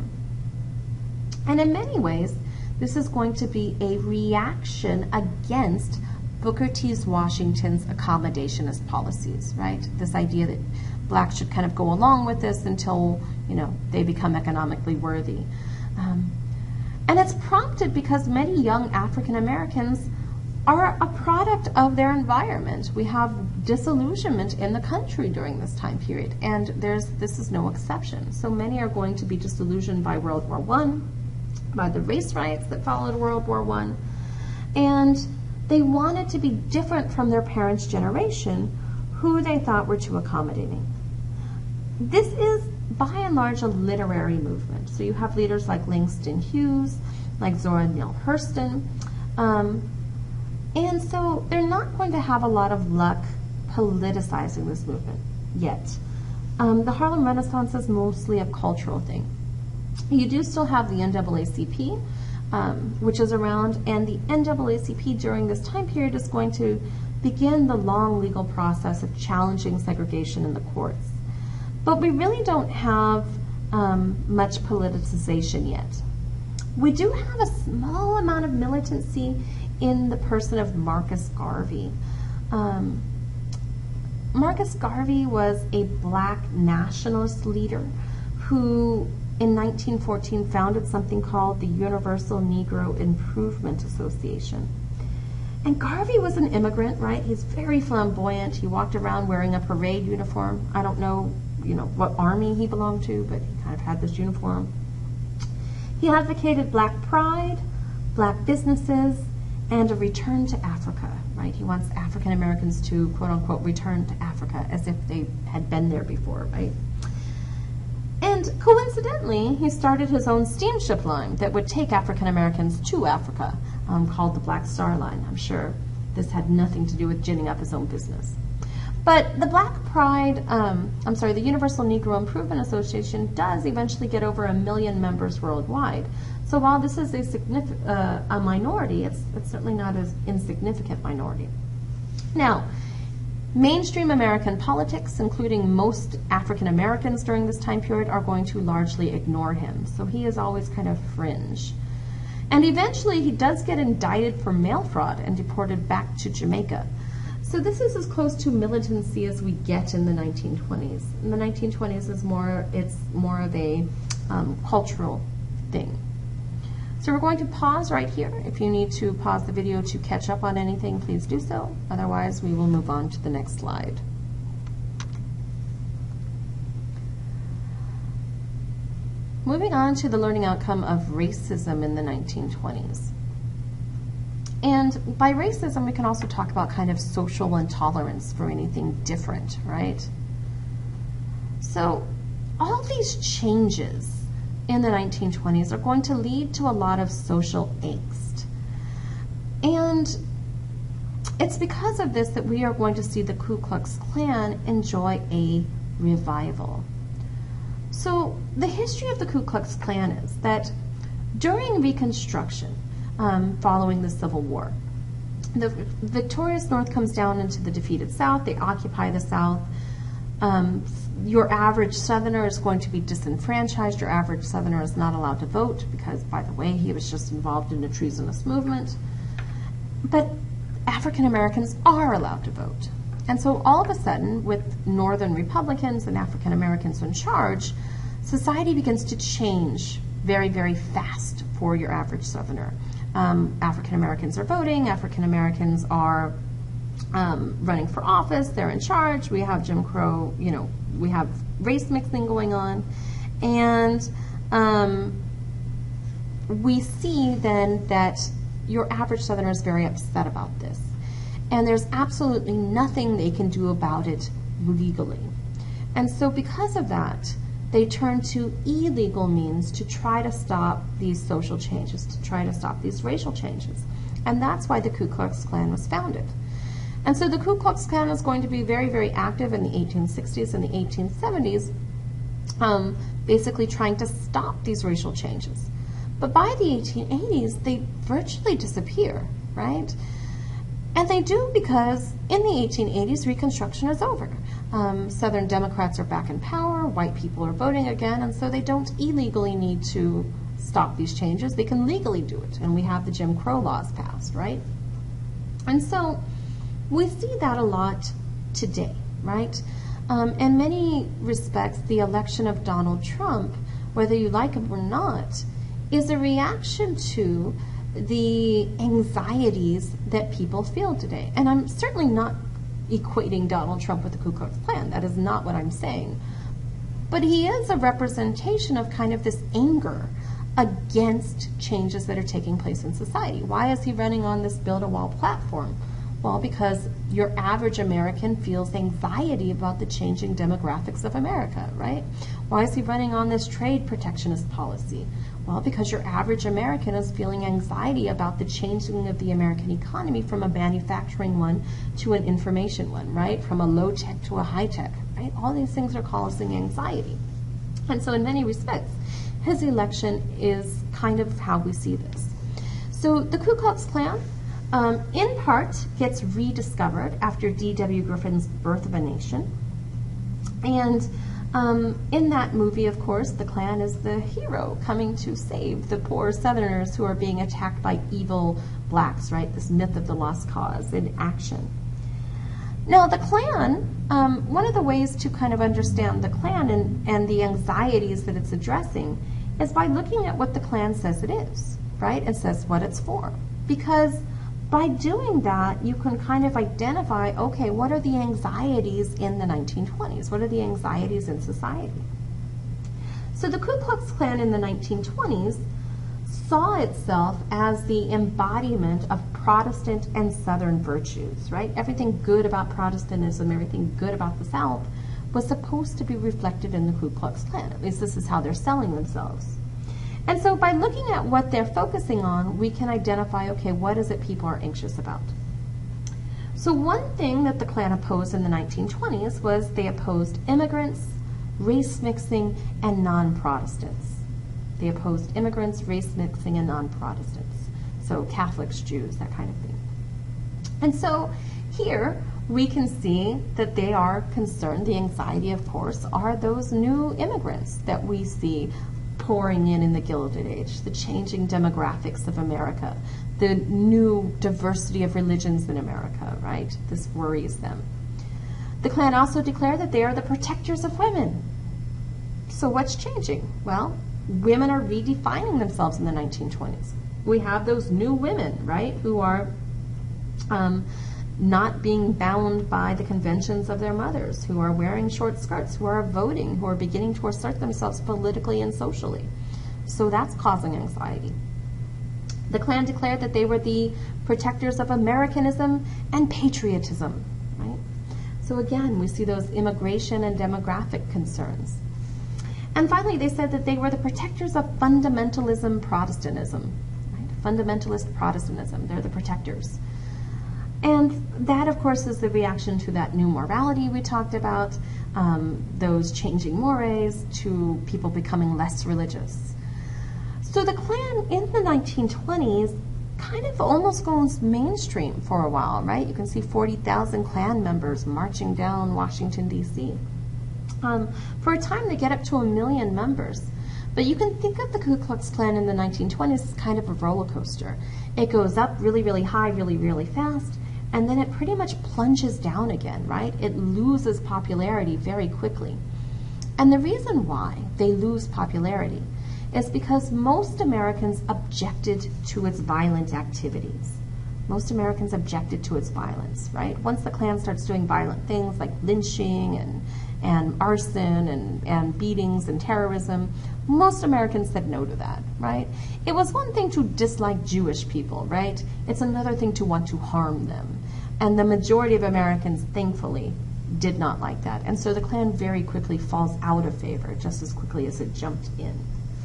And in many ways, this is going to be a reaction against Booker T. Washington's accommodationist policies, right? This idea that blacks should kind of go along with this until, you know, they become economically worthy. Um, and it's prompted because many young African Americans are a product of their environment. We have disillusionment in the country during this time period, and there's this is no exception. So many are going to be disillusioned by World War One, by the race riots that followed World War One, and they wanted to be different from their parents' generation, who they thought were too accommodating. This is, by and large, a literary movement. So you have leaders like Langston Hughes, like Zora Neale Hurston, um, and so they're not going to have a lot of luck politicizing this movement yet. Um, the Harlem Renaissance is mostly a cultural thing. You do still have the N double A C P, um, which is around, and the N double A C P during this time period is going to begin the long legal process of challenging segregation in the courts. But we really don't have um, much politicization yet. We do have a small amount of militancy in the person of Marcus Garvey. Um, Marcus Garvey was a black nationalist leader who in nineteen fourteen founded something called the Universal Negro Improvement Association. And Garvey was an immigrant, right? He's very flamboyant. He walked around wearing a parade uniform. I don't know, you know, what army he belonged to, but he kind of had this uniform. He advocated black pride, black businesses, and a return to Africa, right? He wants African Americans to, quote unquote, return to Africa as if they had been there before, right? And coincidentally, he started his own steamship line that would take African Americans to Africa, um, called the Black Star Line. I'm sure this had nothing to do with ginning up his own business. But the Black Pride, um, I'm sorry, the Universal Negro Improvement Association does eventually get over a million members worldwide. So while this is a, significant, uh, a minority, it's, it's certainly not an insignificant minority. Now, mainstream American politics, including most African Americans during this time period, are going to largely ignore him. So he is always kind of fringe. And eventually he does get indicted for mail fraud and deported back to Jamaica. So this is as close to militancy as we get in the nineteen twenties. In the nineteen twenties is more, it's more of a um, cultural thing. So we're going to pause right here. If you need to pause the video to catch up on anything, please do so. Otherwise, we will move on to the next slide. Moving on to the learning outcome of racism in the nineteen twenties. And by racism, we can also talk about kind of social intolerance for anything different, right? So all these changes in the nineteen twenties are going to lead to a lot of social angst. And it's because of this that we are going to see the Ku Klux Klan enjoy a revival. So the history of the Ku Klux Klan is that during Reconstruction, um, following the Civil War, the victorious North comes down into the defeated South. They occupy the South. Um, your average Southerner is going to be disenfranchised. Your average Southerner is not allowed to vote because, by the way, he was just involved in a treasonous movement. But African Americans are allowed to vote. And so all of a sudden, with Northern Republicans and African Americans in charge, society begins to change very, very fast for your average Southerner. Um, African Americans are voting. African Americans are um, running for office. They're in charge. We have Jim Crow, you know, we have race mixing going on. And um, we see then that your average Southerner is very upset about this. And there's absolutely nothing they can do about it legally. And so because of that, they turn to illegal means to try to stop these social changes, to try to stop these racial changes. And that's why the Ku Klux Klan was founded. And so the Ku Klux Klan is going to be very, very active in the eighteen sixties and the eighteen seventies, um, basically trying to stop these racial changes. But by the eighteen eighties, they virtually disappear, right? And they do because in the eighteen eighties, Reconstruction is over. Um, Southern Democrats are back in power, white people are voting again, and so they don't illegally need to stop these changes. They can legally do it, and we have the Jim Crow laws passed, right? And so we see that a lot today, right? Um, in many respects, the election of Donald Trump, whether you like him or not, is a reaction to the anxieties that people feel today. And I'm certainly not equating Donald Trump with the Ku Klux Klan. That is not what I'm saying. But he is a representation of kind of this anger against changes that are taking place in society. Why is he running on this Build a Wall platform? Well, because your average American feels anxiety about the changing demographics of America, right? Why is he running on this trade protectionist policy? Well, because your average American is feeling anxiety about the changing of the American economy from a manufacturing one to an information one, right? From a low-tech to a high-tech, right? All these things are causing anxiety. And so in many respects, his election is kind of how we see this. So the Ku Klux Klan, um, in part, gets rediscovered after D W Griffin's Birth of a Nation. And Um, in that movie, of course, the Klan is the hero coming to save the poor Southerners who are being attacked by evil blacks, right? This myth of the lost cause in action. Now, the Klan, um, one of the ways to kind of understand the Klan and, and the anxieties that it's addressing is by looking at what the Klan says it is, right? It says what it's for. Because by doing that, you can kind of identify, okay, what are the anxieties in the nineteen twenties? What are the anxieties in society? So the Ku Klux Klan in the nineteen twenties saw itself as the embodiment of Protestant and Southern virtues, right? Everything good about Protestantism, everything good about the South was supposed to be reflected in the Ku Klux Klan. At least this is how they're selling themselves. And so by looking at what they're focusing on, we can identify, okay, what is it people are anxious about? So one thing that the Klan opposed in the nineteen twenties was they opposed immigrants, race mixing, and non-Protestants. They opposed immigrants, race mixing, and non-Protestants. So Catholics, Jews, that kind of thing. And so here we can see that they are concerned. The anxiety, of course, are those new immigrants that we see pouring in in the Gilded Age, the changing demographics of America, the new diversity of religions in America, right? This worries them. The Klan also declared that they are the protectors of women. So what's changing? Well, women are redefining themselves in the nineteen twenties. We have those new women, right, who are um, not being bound by the conventions of their mothers, who are wearing short skirts, who are voting, who are beginning to assert themselves politically and socially. So that's causing anxiety. The Klan declared that they were the protectors of Americanism and patriotism, right? So again, we see those immigration and demographic concerns. And finally, they said that they were the protectors of fundamentalism Protestantism, right? Fundamentalist Protestantism, they're the protectors. And that, of course, is the reaction to that new morality we talked about, um, those changing mores, to people becoming less religious. So the Klan in the nineteen twenties kind of almost goes mainstream for a while, right? You can see forty thousand Klan members marching down Washington, D C Um, for a time, they get up to a million members. But you can think of the Ku Klux Klan in the nineteen twenties as kind of a roller coaster. It goes up really, really high, really, really fast, and then it pretty much plunges down again, right? It loses popularity very quickly. And the reason why they lose popularity is because most Americans objected to its violent activities. Most Americans objected to its violence, right? Once the Klan starts doing violent things like lynching and, and arson and, and beatings and terrorism, most Americans said no to that, right? It was one thing to dislike Jewish people, right? It's another thing to want to harm them. And the majority of Americans, thankfully, did not like that. And so the Klan very quickly falls out of favor, just as quickly as it jumped in.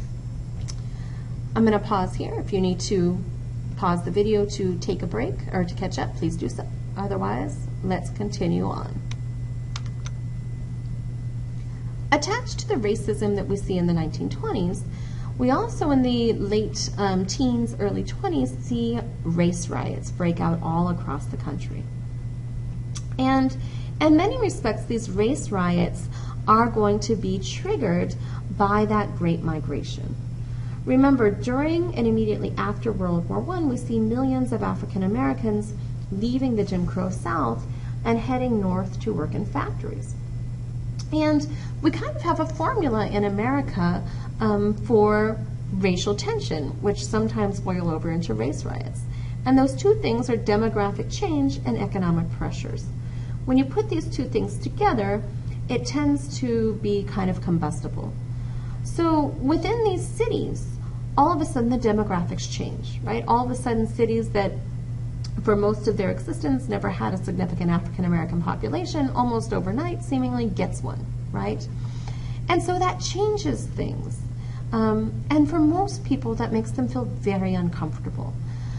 I'm going to pause here. If you need to pause the video to take a break or to catch up, please do so. Otherwise, let's continue on. Attached to the racism that we see in the nineteen twenties, we also in the late um, teens, early twenties, see race riots break out all across the country. And in many respects, these race riots are going to be triggered by that Great Migration. Remember, during and immediately after World War One, we see millions of African Americans leaving the Jim Crow South and heading north to work in factories. And we kind of have a formula in America um, for racial tension, which sometimes boil over into race riots. And those two things are demographic change and economic pressures. When you put these two things together, it tends to be kind of combustible. So within these cities, all of a sudden the demographics change, right? All of a sudden cities that for most of their existence never had a significant African American population, almost overnight seemingly gets one, right? And so that changes things. Um, and for most people, that makes them feel very uncomfortable.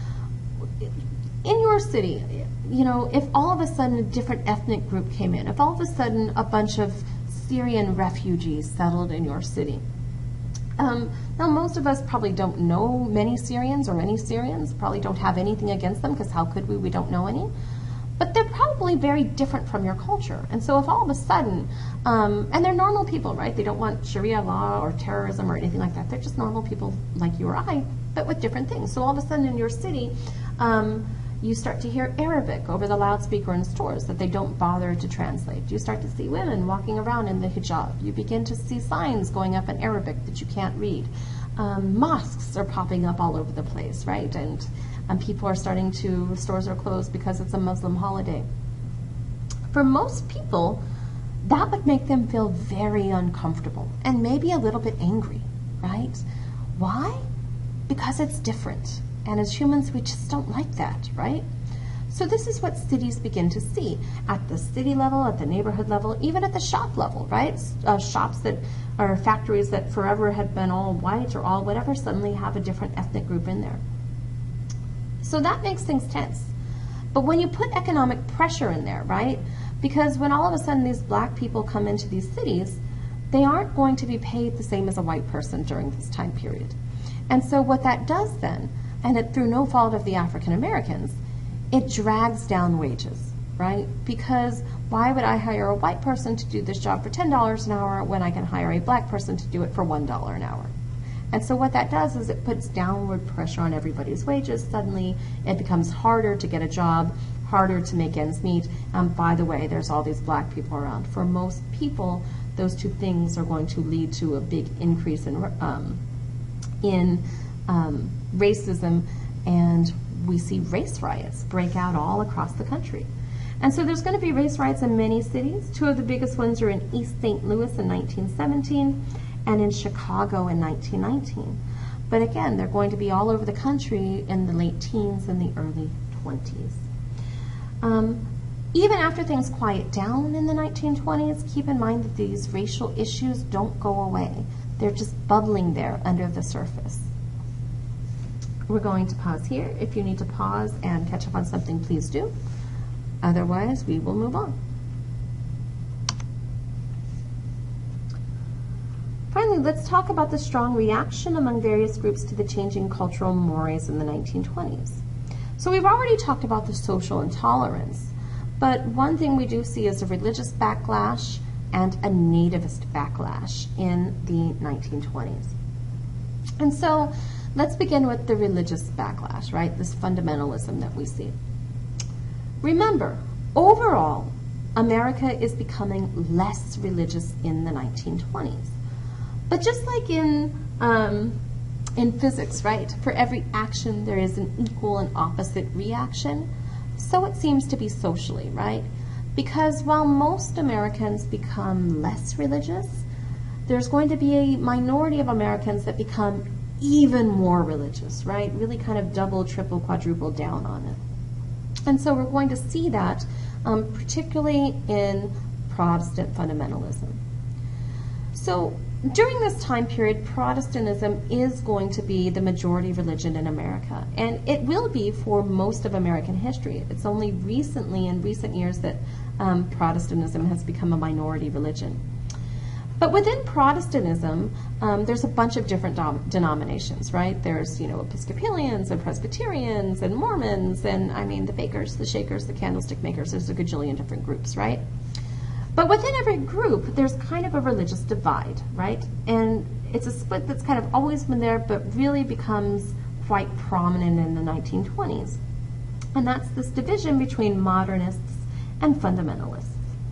In your city, you know, if all of a sudden a different ethnic group came in, if all of a sudden a bunch of Syrian refugees settled in your city, Um, now, most of us probably don't know many Syrians or any Syrians, probably don't have anything against them, because how could we? We don't know any. But they're probably very different from your culture. And so if all of a sudden, um, and they're normal people, right? They don't want Sharia law or terrorism or anything like that. They're just normal people like you or I, but with different things. So all of a sudden in your city, um, you start to hear Arabic over the loudspeaker in stores that they don't bother to translate. You start to see women walking around in the hijab. You begin to see signs going up in Arabic that you can't read. Um, mosques are popping up all over the place, right? And, and people are starting to, stores are closed because it's a Muslim holiday. For most people, that would make them feel very uncomfortable and maybe a little bit angry, right? Why? Because it's different. And as humans, we just don't like that, right? So this is what cities begin to see at the city level, at the neighborhood level, even at the shop level, right? Uh, shops that are factories that forever had been all white or all whatever suddenly have a different ethnic group in there. So that makes things tense. But when you put economic pressure in there, right? Because when all of a sudden these black people come into these cities, they aren't going to be paid the same as a white person during this time period. And so what that does then, and it through no fault of the African Americans, it drags down wages, right? Because why would I hire a white person to do this job for ten dollars an hour when I can hire a black person to do it for one dollar an hour? And so what that does is it puts downward pressure on everybody's wages. Suddenly it becomes harder to get a job, harder to make ends meet. And by the way, there's all these black people around. For most people, those two things are going to lead to a big increase in, um, in um, racism, and we see race riots break out all across the country. And so there's going to be race riots in many cities. Two of the biggest ones are in East Saint Louis in nineteen seventeen and in Chicago in nineteen nineteen. But again, they're going to be all over the country in the late teens and the early twenties. Um, even after things quiet down in the nineteen twenties, keep in mind that these racial issues don't go away. They're just bubbling there under the surface. We're going to pause here. If you need to pause and catch up on something, please do. Otherwise, we will move on. Finally, let's talk about the strong reaction among various groups to the changing cultural mores in the nineteen twenties. So we've already talked about the social intolerance, but one thing we do see is a religious backlash and a nativist backlash in the nineteen twenties. And so let's begin with the religious backlash, right? This fundamentalism that we see. Remember, overall, America is becoming less religious in the nineteen twenties. But just like in, um, in physics, right? For every action, there is an equal and opposite reaction. So it seems to be socially, right? Because while most Americans become less religious, there's going to be a minority of Americans that become even more religious, right? Really kind of double, triple, quadruple down on it. And so we're going to see that um, particularly in Protestant fundamentalism. So during this time period, Protestantism is going to be the majority religion in America, and it will be for most of American history. It's only recently, in recent years, that um, Protestantism has become a minority religion. But within Protestantism, um, there's a bunch of different denominations, right? There's, you know, Episcopalians and Presbyterians and Mormons and, I mean, the bakers, the shakers, the candlestick makers. There's a gajillion different groups, right? But within every group, there's kind of a religious divide, right? And it's a split that's kind of always been there, but really becomes quite prominent in the nineteen twenties. And that's this division between modernists and fundamentalists.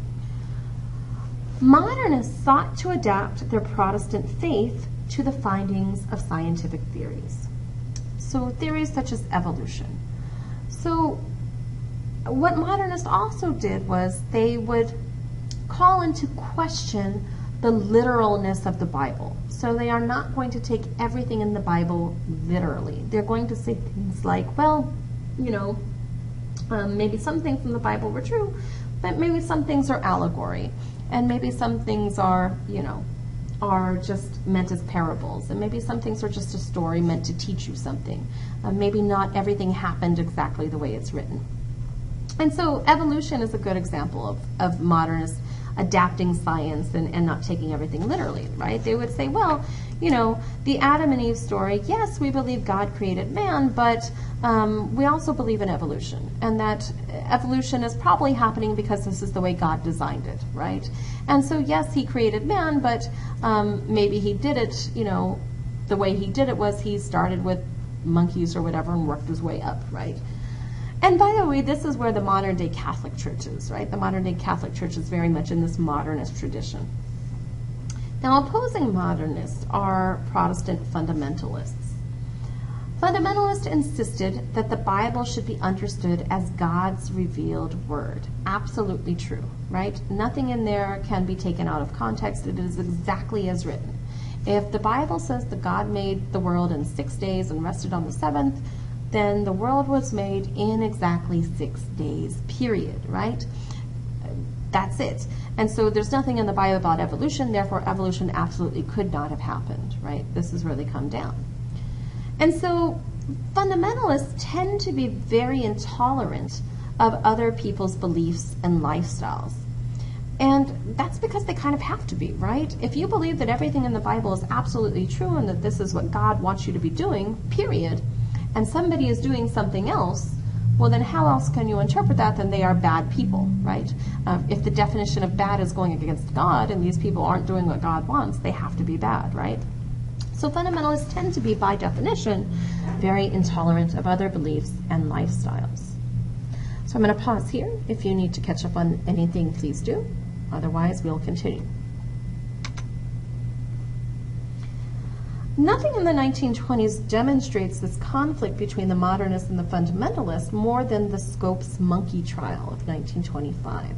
Modernists sought to adapt their Protestant faith to the findings of scientific theories. So theories such as evolution. So what modernists also did was they would call into question the literalness of the Bible. So they are not going to take everything in the Bible literally. They're going to say things like, well, you know, um, maybe some things in the Bible were true, but maybe some things are allegory. And maybe some things are, you know, are just meant as parables. And maybe some things are just a story meant to teach you something. Uh, maybe not everything happened exactly the way it's written. And so evolution is a good example of, of modernists adapting science and, and not taking everything literally, right? They would say, well, you know, the Adam and Eve story, yes, we believe God created man, but um, we also believe in evolution, and that evolution is probably happening because this is the way God designed it, right? And so, yes, he created man, but um, maybe he did it, you know, the way he did it was he started with monkeys or whatever and worked his way up, right? And by the way, this is where the modern day Catholic Church is, right? The modern day Catholic Church is very much in this modernist tradition. Now, opposing modernists are Protestant fundamentalists. Fundamentalists insisted that the Bible should be understood as God's revealed word. Absolutely true, right? Nothing in there can be taken out of context. It is exactly as written. If the Bible says that God made the world in six days and rested on the seventh, then the world was made in exactly six days, period, right? That's it. And so there's nothing in the Bible about evolution, therefore evolution absolutely could not have happened, right? This is where they come down. And so fundamentalists tend to be very intolerant of other people's beliefs and lifestyles. And that's because they kind of have to be, right? If you believe that everything in the Bible is absolutely true and that this is what God wants you to be doing, period, and somebody is doing something else, well, then how else can you interpret that than they are bad people, right? Um, if the definition of bad is going against God and these people aren't doing what God wants, they have to be bad, right? So fundamentalists tend to be, by definition, very intolerant of other beliefs and lifestyles. So I'm going to pause here. If you need to catch up on anything, please do. Otherwise, we'll continue. Nothing in the nineteen twenties demonstrates this conflict between the modernists and the fundamentalists more than the Scopes monkey trial of nineteen twenty-five.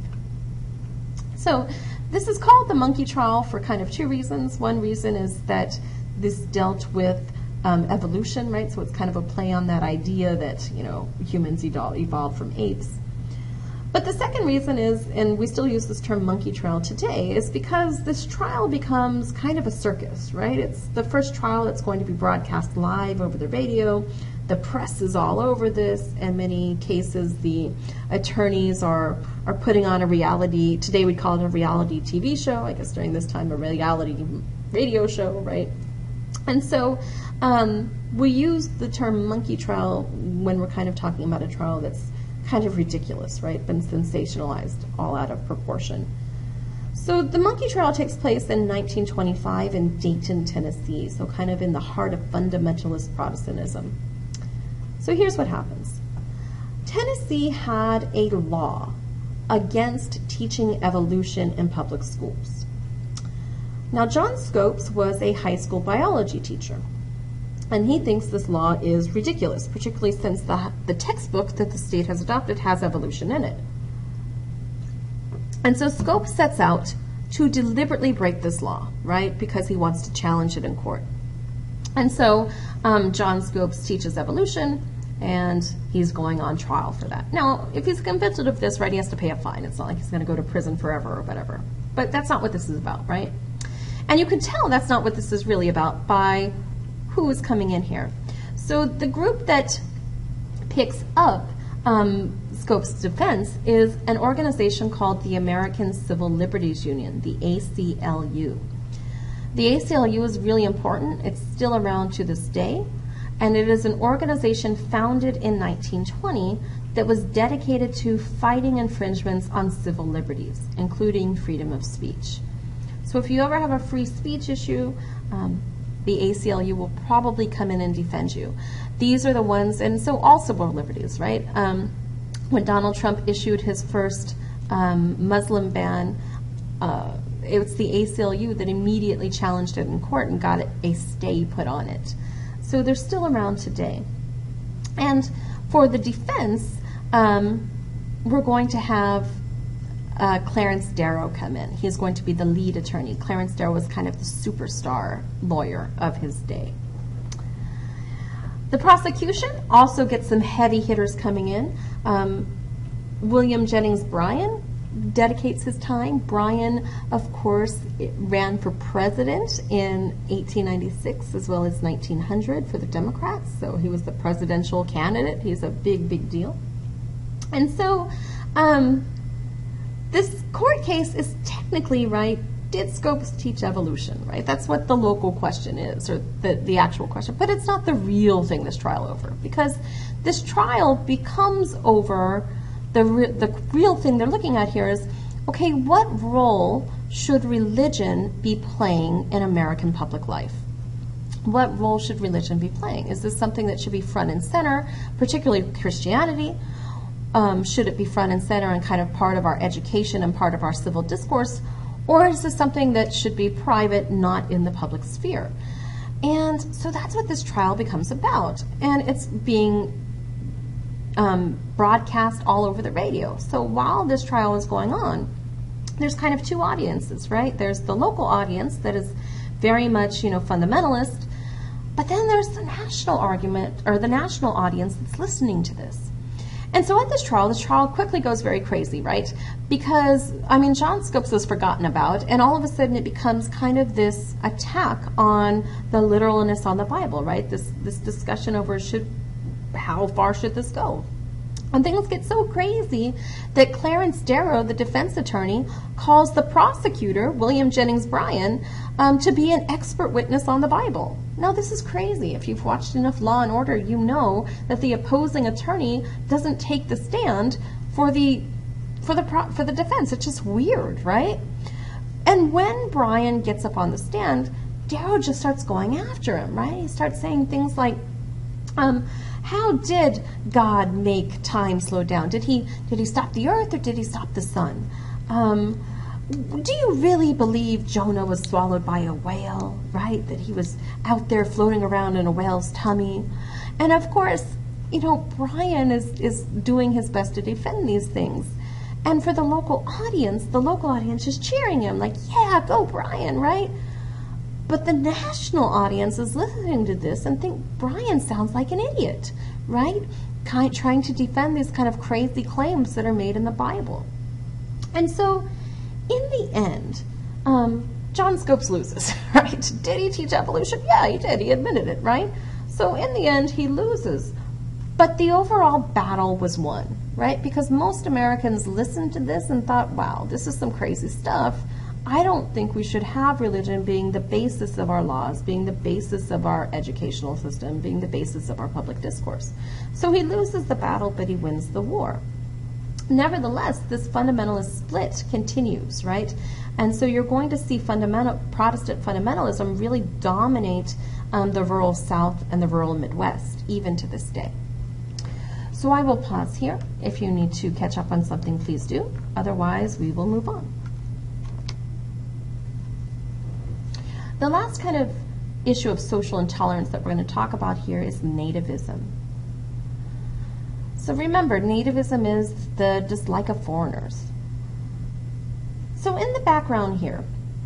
So this is called the monkey trial for kind of two reasons. One reason is that this dealt with um, evolution, right? So it's kind of a play on that idea that, you know, humans evolved from apes. But the second reason is, and we still use this term monkey trial today, is because this trial becomes kind of a circus, right? It's the first trial that's going to be broadcast live over the radio. The press is all over this. In many cases, the attorneys are, are putting on a reality, today we'd call it a reality T V show, I guess during this time a reality radio show, right? And so um, we use the term monkey trial when we're kind of talking about a trial that's kind of ridiculous, right? Been sensationalized all out of proportion. So the monkey trial takes place in nineteen twenty-five in Dayton, Tennessee, so kind of in the heart of fundamentalist Protestantism. So here's what happens. Tennessee had a law against teaching evolution in public schools. Now, John Scopes was a high school biology teacher, and he thinks this law is ridiculous, particularly since the, the textbook that the state has adopted has evolution in it. And so Scopes sets out to deliberately break this law, right, because he wants to challenge it in court. And so um, John Scopes teaches evolution, and he's going on trial for that. Now, if he's convicted of this, right, he has to pay a fine. It's not like he's going to go to prison forever or whatever. But that's not what this is about, right? And you can tell that's not what this is really about by who is coming in here. So the group that picks up um, Scopes' defense is an organization called the American Civil Liberties Union, the A C L U. The A C L U is really important. It's still around to this day, and it is an organization founded in nineteen twenty that was dedicated to fighting infringements on civil liberties, including freedom of speech. So if you ever have a free speech issue, um, the A C L U will probably come in and defend you. These are the ones, and so all civil liberties, right? Um, when Donald Trump issued his first um, Muslim ban, uh, it was the A C L U that immediately challenged it in court and got a stay put on it. So they're still around today. And for the defense, um, we're going to have Uh, Clarence Darrow come in. He's going to be the lead attorney. Clarence Darrow was kind of the superstar lawyer of his day. The prosecution also gets some heavy hitters coming in. Um, William Jennings Bryan dedicates his time. Bryan, of course, ran for president in eighteen ninety-six as well as nineteen hundred for the Democrats, so he was the presidential candidate. He's a big, big deal. And so, um, this court case is technically, right, did Scopes teach evolution, right? That's what the local question is, or the, the actual question. But it's not the real thing this trial over, because this trial becomes over, the, re the real thing they're looking at here is, okay, what role should religion be playing in American public life? What role should religion be playing? Is this something that should be front and center, particularly Christianity? Um, should it be front and center and kind of part of our education and part of our civil discourse? Or is this something that should be private, not in the public sphere? And so that's what this trial becomes about. And it's being um, broadcast all over the radio. So while this trial is going on, there's kind of two audiences, right? There's the local audience that is very much, you know, fundamentalist, but then there's the national argument, or the national audience that's listening to this. And so at this trial, this trial quickly goes very crazy, right? Because, I mean, John Scopes was forgotten about, and all of a sudden it becomes kind of this attack on the literalness on the Bible, right? This this discussion over should, how far should this go? And things get so crazy that Clarence Darrow, the defense attorney, calls the prosecutor, William Jennings Bryan, um, to be an expert witness on the Bible. Now, this is crazy. If you've watched enough Law and Order, you know that the opposing attorney doesn't take the stand for the for the pro- for the defense. It's just weird, right? And when Bryan gets up on the stand, Darrow just starts going after him, right? He starts saying things like, um, how did God make time slow down? Did he did he stop the earth or did he stop the sun? Um, do you really believe Jonah was swallowed by a whale, right? That he was out there floating around in a whale's tummy? And of course, you know, Bryan is, is doing his best to defend these things. And for the local audience, the local audience is cheering him like, yeah, go Bryan, right? But the national audience is listening to this and think Bryan sounds like an idiot, right? Kind, trying to defend these kind of crazy claims that are made in the Bible. And so, in the end, um, John Scopes loses, right? Did he teach evolution? Yeah, he did. He admitted it, right? So in the end, he loses. But the overall battle was won, right? Because most Americans listened to this and thought, wow, this is some crazy stuff. I don't think we should have religion being the basis of our laws, being the basis of our educational system, being the basis of our public discourse. So he loses the battle, but he wins the war. Nevertheless, this fundamentalist split continues, right? And so you're going to see fundamental Protestant fundamentalism really dominate um, the rural South and the rural Midwest, even to this day. So I will pause here. If you need to catch up on something, please do. Otherwise, we will move on. The last kind of issue of social intolerance that we're going to talk about here is nativism. So remember, nativism is the dislike of foreigners. So in the background here,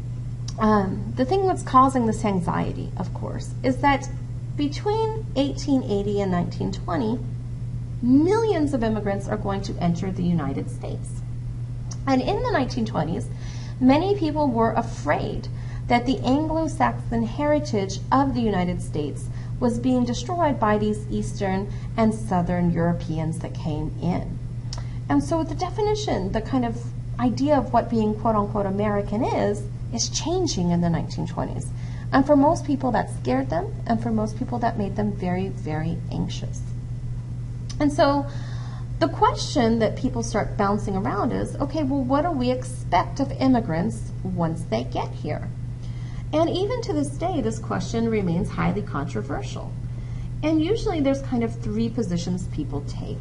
um, the thing that's causing this anxiety, of course, is that between eighteen eighty and nineteen twenty, millions of immigrants are going to enter the United States. And in the nineteen twenties, many people were afraid that the Anglo-Saxon heritage of the United States was being destroyed by these Eastern and Southern Europeans that came in. And so the definition, the kind of idea of what being quote-unquote American is, is changing in the nineteen twenties. And for most people that scared them, and for most people that made them very, very anxious. And so the question that people start bouncing around is, okay, well, what do we expect of immigrants once they get here? And even to this day, this question remains highly controversial. And usually there's kind of three positions people take.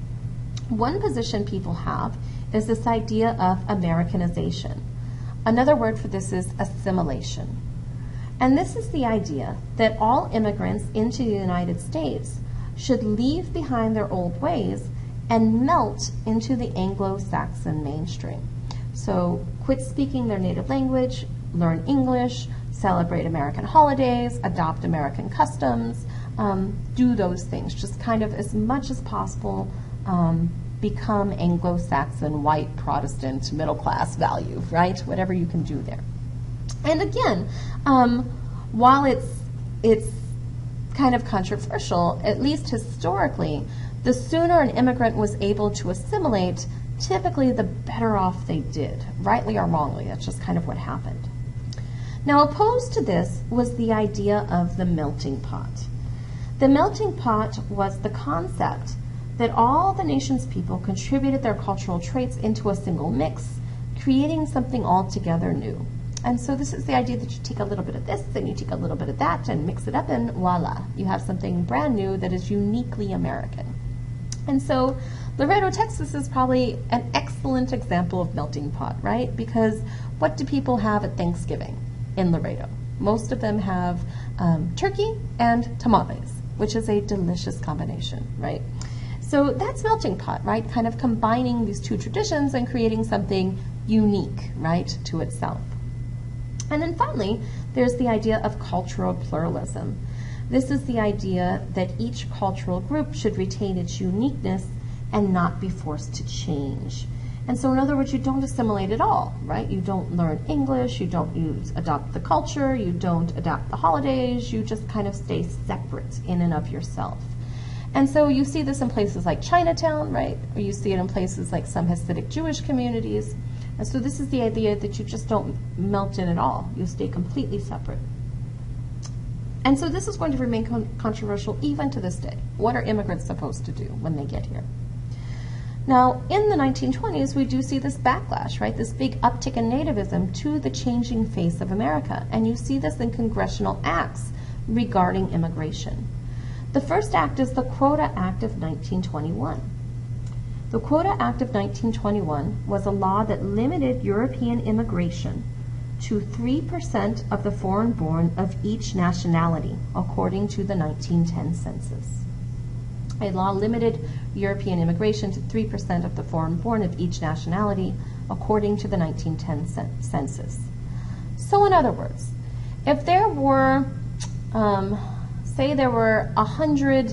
One position people have is this idea of Americanization. Another word for this is assimilation. And this is the idea that all immigrants into the United States should leave behind their old ways and melt into the Anglo-Saxon mainstream. So quit speaking their native language, learn English, celebrate American holidays, adopt American customs, um, do those things. Just kind of as much as possible um, become Anglo-Saxon, white, Protestant, middle-class value, right? Whatever you can do there. And again, um, while it's, it's kind of controversial, at least historically, the sooner an immigrant was able to assimilate, typically the better off they did, rightly or wrongly. That's just kind of what happened. Now, opposed to this was the idea of the melting pot. The melting pot was the concept that all the nation's people contributed their cultural traits into a single mix, creating something altogether new. And so this is the idea that you take a little bit of this and you take a little bit of that and mix it up and voila, you have something brand new that is uniquely American. And so Laredo, Texas is probably an excellent example of melting pot, right? Because what do people have at Thanksgiving in Laredo? Most of them have um, turkey and tamales, which is a delicious combination, right? So that's melting pot, right? Kind of combining these two traditions and creating something unique, right, to itself. And then finally, there's the idea of cultural pluralism. This is the idea that each cultural group should retain its uniqueness and not be forced to change. And so in other words, you don't assimilate at all, right? You don't learn English, you don't use, adopt the culture, you don't adopt the holidays, you just kind of stay separate in and of yourself. And so you see this in places like Chinatown, right? Or you see it in places like some Hasidic Jewish communities. And so this is the idea that you just don't melt in at all. You stay completely separate. And so this is going to remain con controversial even to this day. What are immigrants supposed to do when they get here? Now, in the nineteen twenties, we do see this backlash, right? This big uptick in nativism to the changing face of America. And you see this in congressional acts regarding immigration. The first act is the Quota Act of nineteen twenty-one. The Quota Act of nineteen twenty-one was a law that limited European immigration to three percent of the foreign-born of each nationality, according to the nineteen ten census. A law limited European immigration to three percent of the foreign-born of each nationality, according to the nineteen ten census. So in other words, if there were, um, say there were one hundred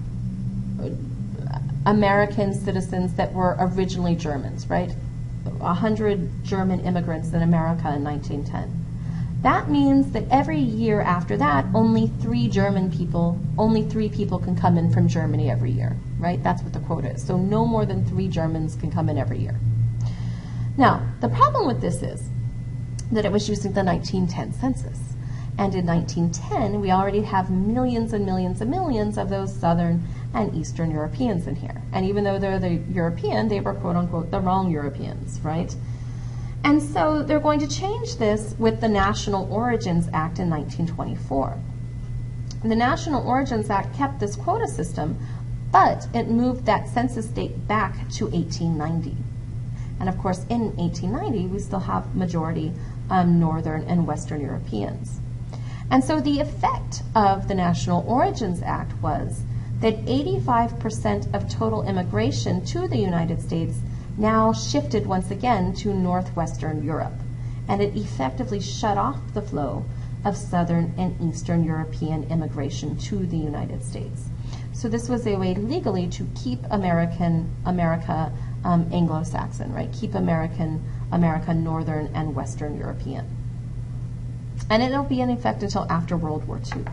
American citizens that were originally Germans, right? one hundred German immigrants in America in nineteen ten. That means that every year after that, only three German people, only three people can come in from Germany every year, right? That's what the quota is. So no more than three Germans can come in every year. Now, the problem with this is that it was using the nineteen ten census. And in nineteen ten, we already have millions and millions and millions of those Southern and Eastern Europeans in here. And even though they're the European, they were quote unquote the wrong Europeans, right? And so they're going to change this with the National Origins Act in nineteen twenty-four. The National Origins Act kept this quota system, but it moved that census date back to eighteen ninety. And of course, in eighteen ninety, we still have majority um, Northern and Western Europeans. And so the effect of the National Origins Act was that eighty-five percent of total immigration to the United States now shifted once again to Northwestern Europe. And it effectively shut off the flow of Southern and Eastern European immigration to the United States. So this was a way legally to keep American, America um, Anglo-Saxon, right? Keep American, America Northern and Western European. And it'll be in effect until after World War Two.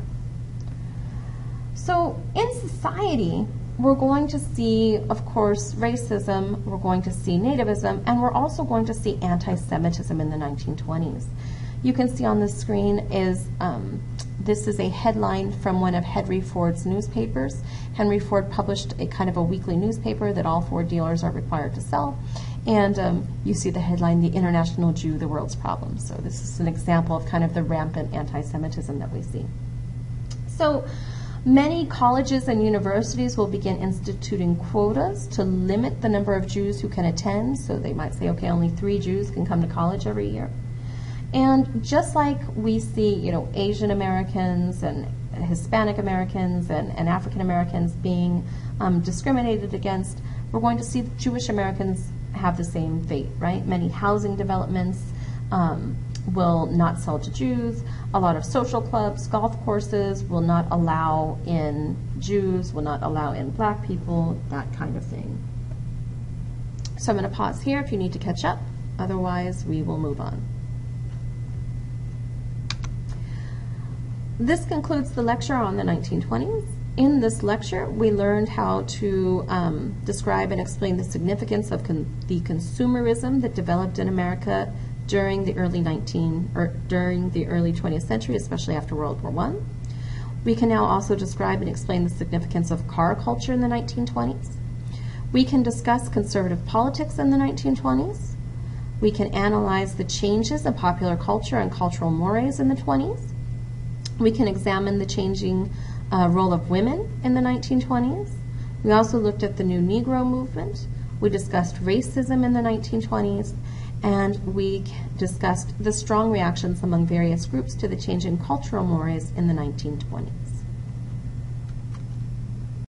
So in society, we're going to see, of course, racism, we're going to see nativism, and we're also going to see anti-Semitism in the nineteen twenties. You can see on the screen is, um, this is a headline from one of Henry Ford's newspapers. Henry Ford published a kind of a weekly newspaper that all Ford dealers are required to sell. And um, you see the headline, "The International Jew, the World's Problem." So this is an example of kind of the rampant anti-Semitism that we see. So many colleges and universities will begin instituting quotas to limit the number of Jews who can attend. So they might say, okay, only three Jews can come to college every year. And just like we see, you know, Asian Americans and Hispanic Americans and, and African Americans being um, discriminated against, we're going to see Jewish Americans have the same fate, right? Many housing developments um, will not sell to Jews. A lot of social clubs, golf courses will not allow in Jews, will not allow in black people, that kind of thing. So I'm going to pause here if you need to catch up. Otherwise, we will move on. This concludes the lecture on the nineteen twenties. In this lecture, we learned how to um, describe and explain the significance of con the consumerism that developed in America during the early nineteen or during the early twentieth century, especially after World War One. We can now also describe and explain the significance of car culture in the nineteen twenties. We can discuss conservative politics in the nineteen twenties. We can analyze the changes in popular culture and cultural mores in the twenties. We can examine the changing uh, role of women in the nineteen twenties. We also looked at the new Negro movement. We discussed racism in the nineteen twenties, and we discussed the strong reactions among various groups to the change in cultural mores in the nineteen twenties.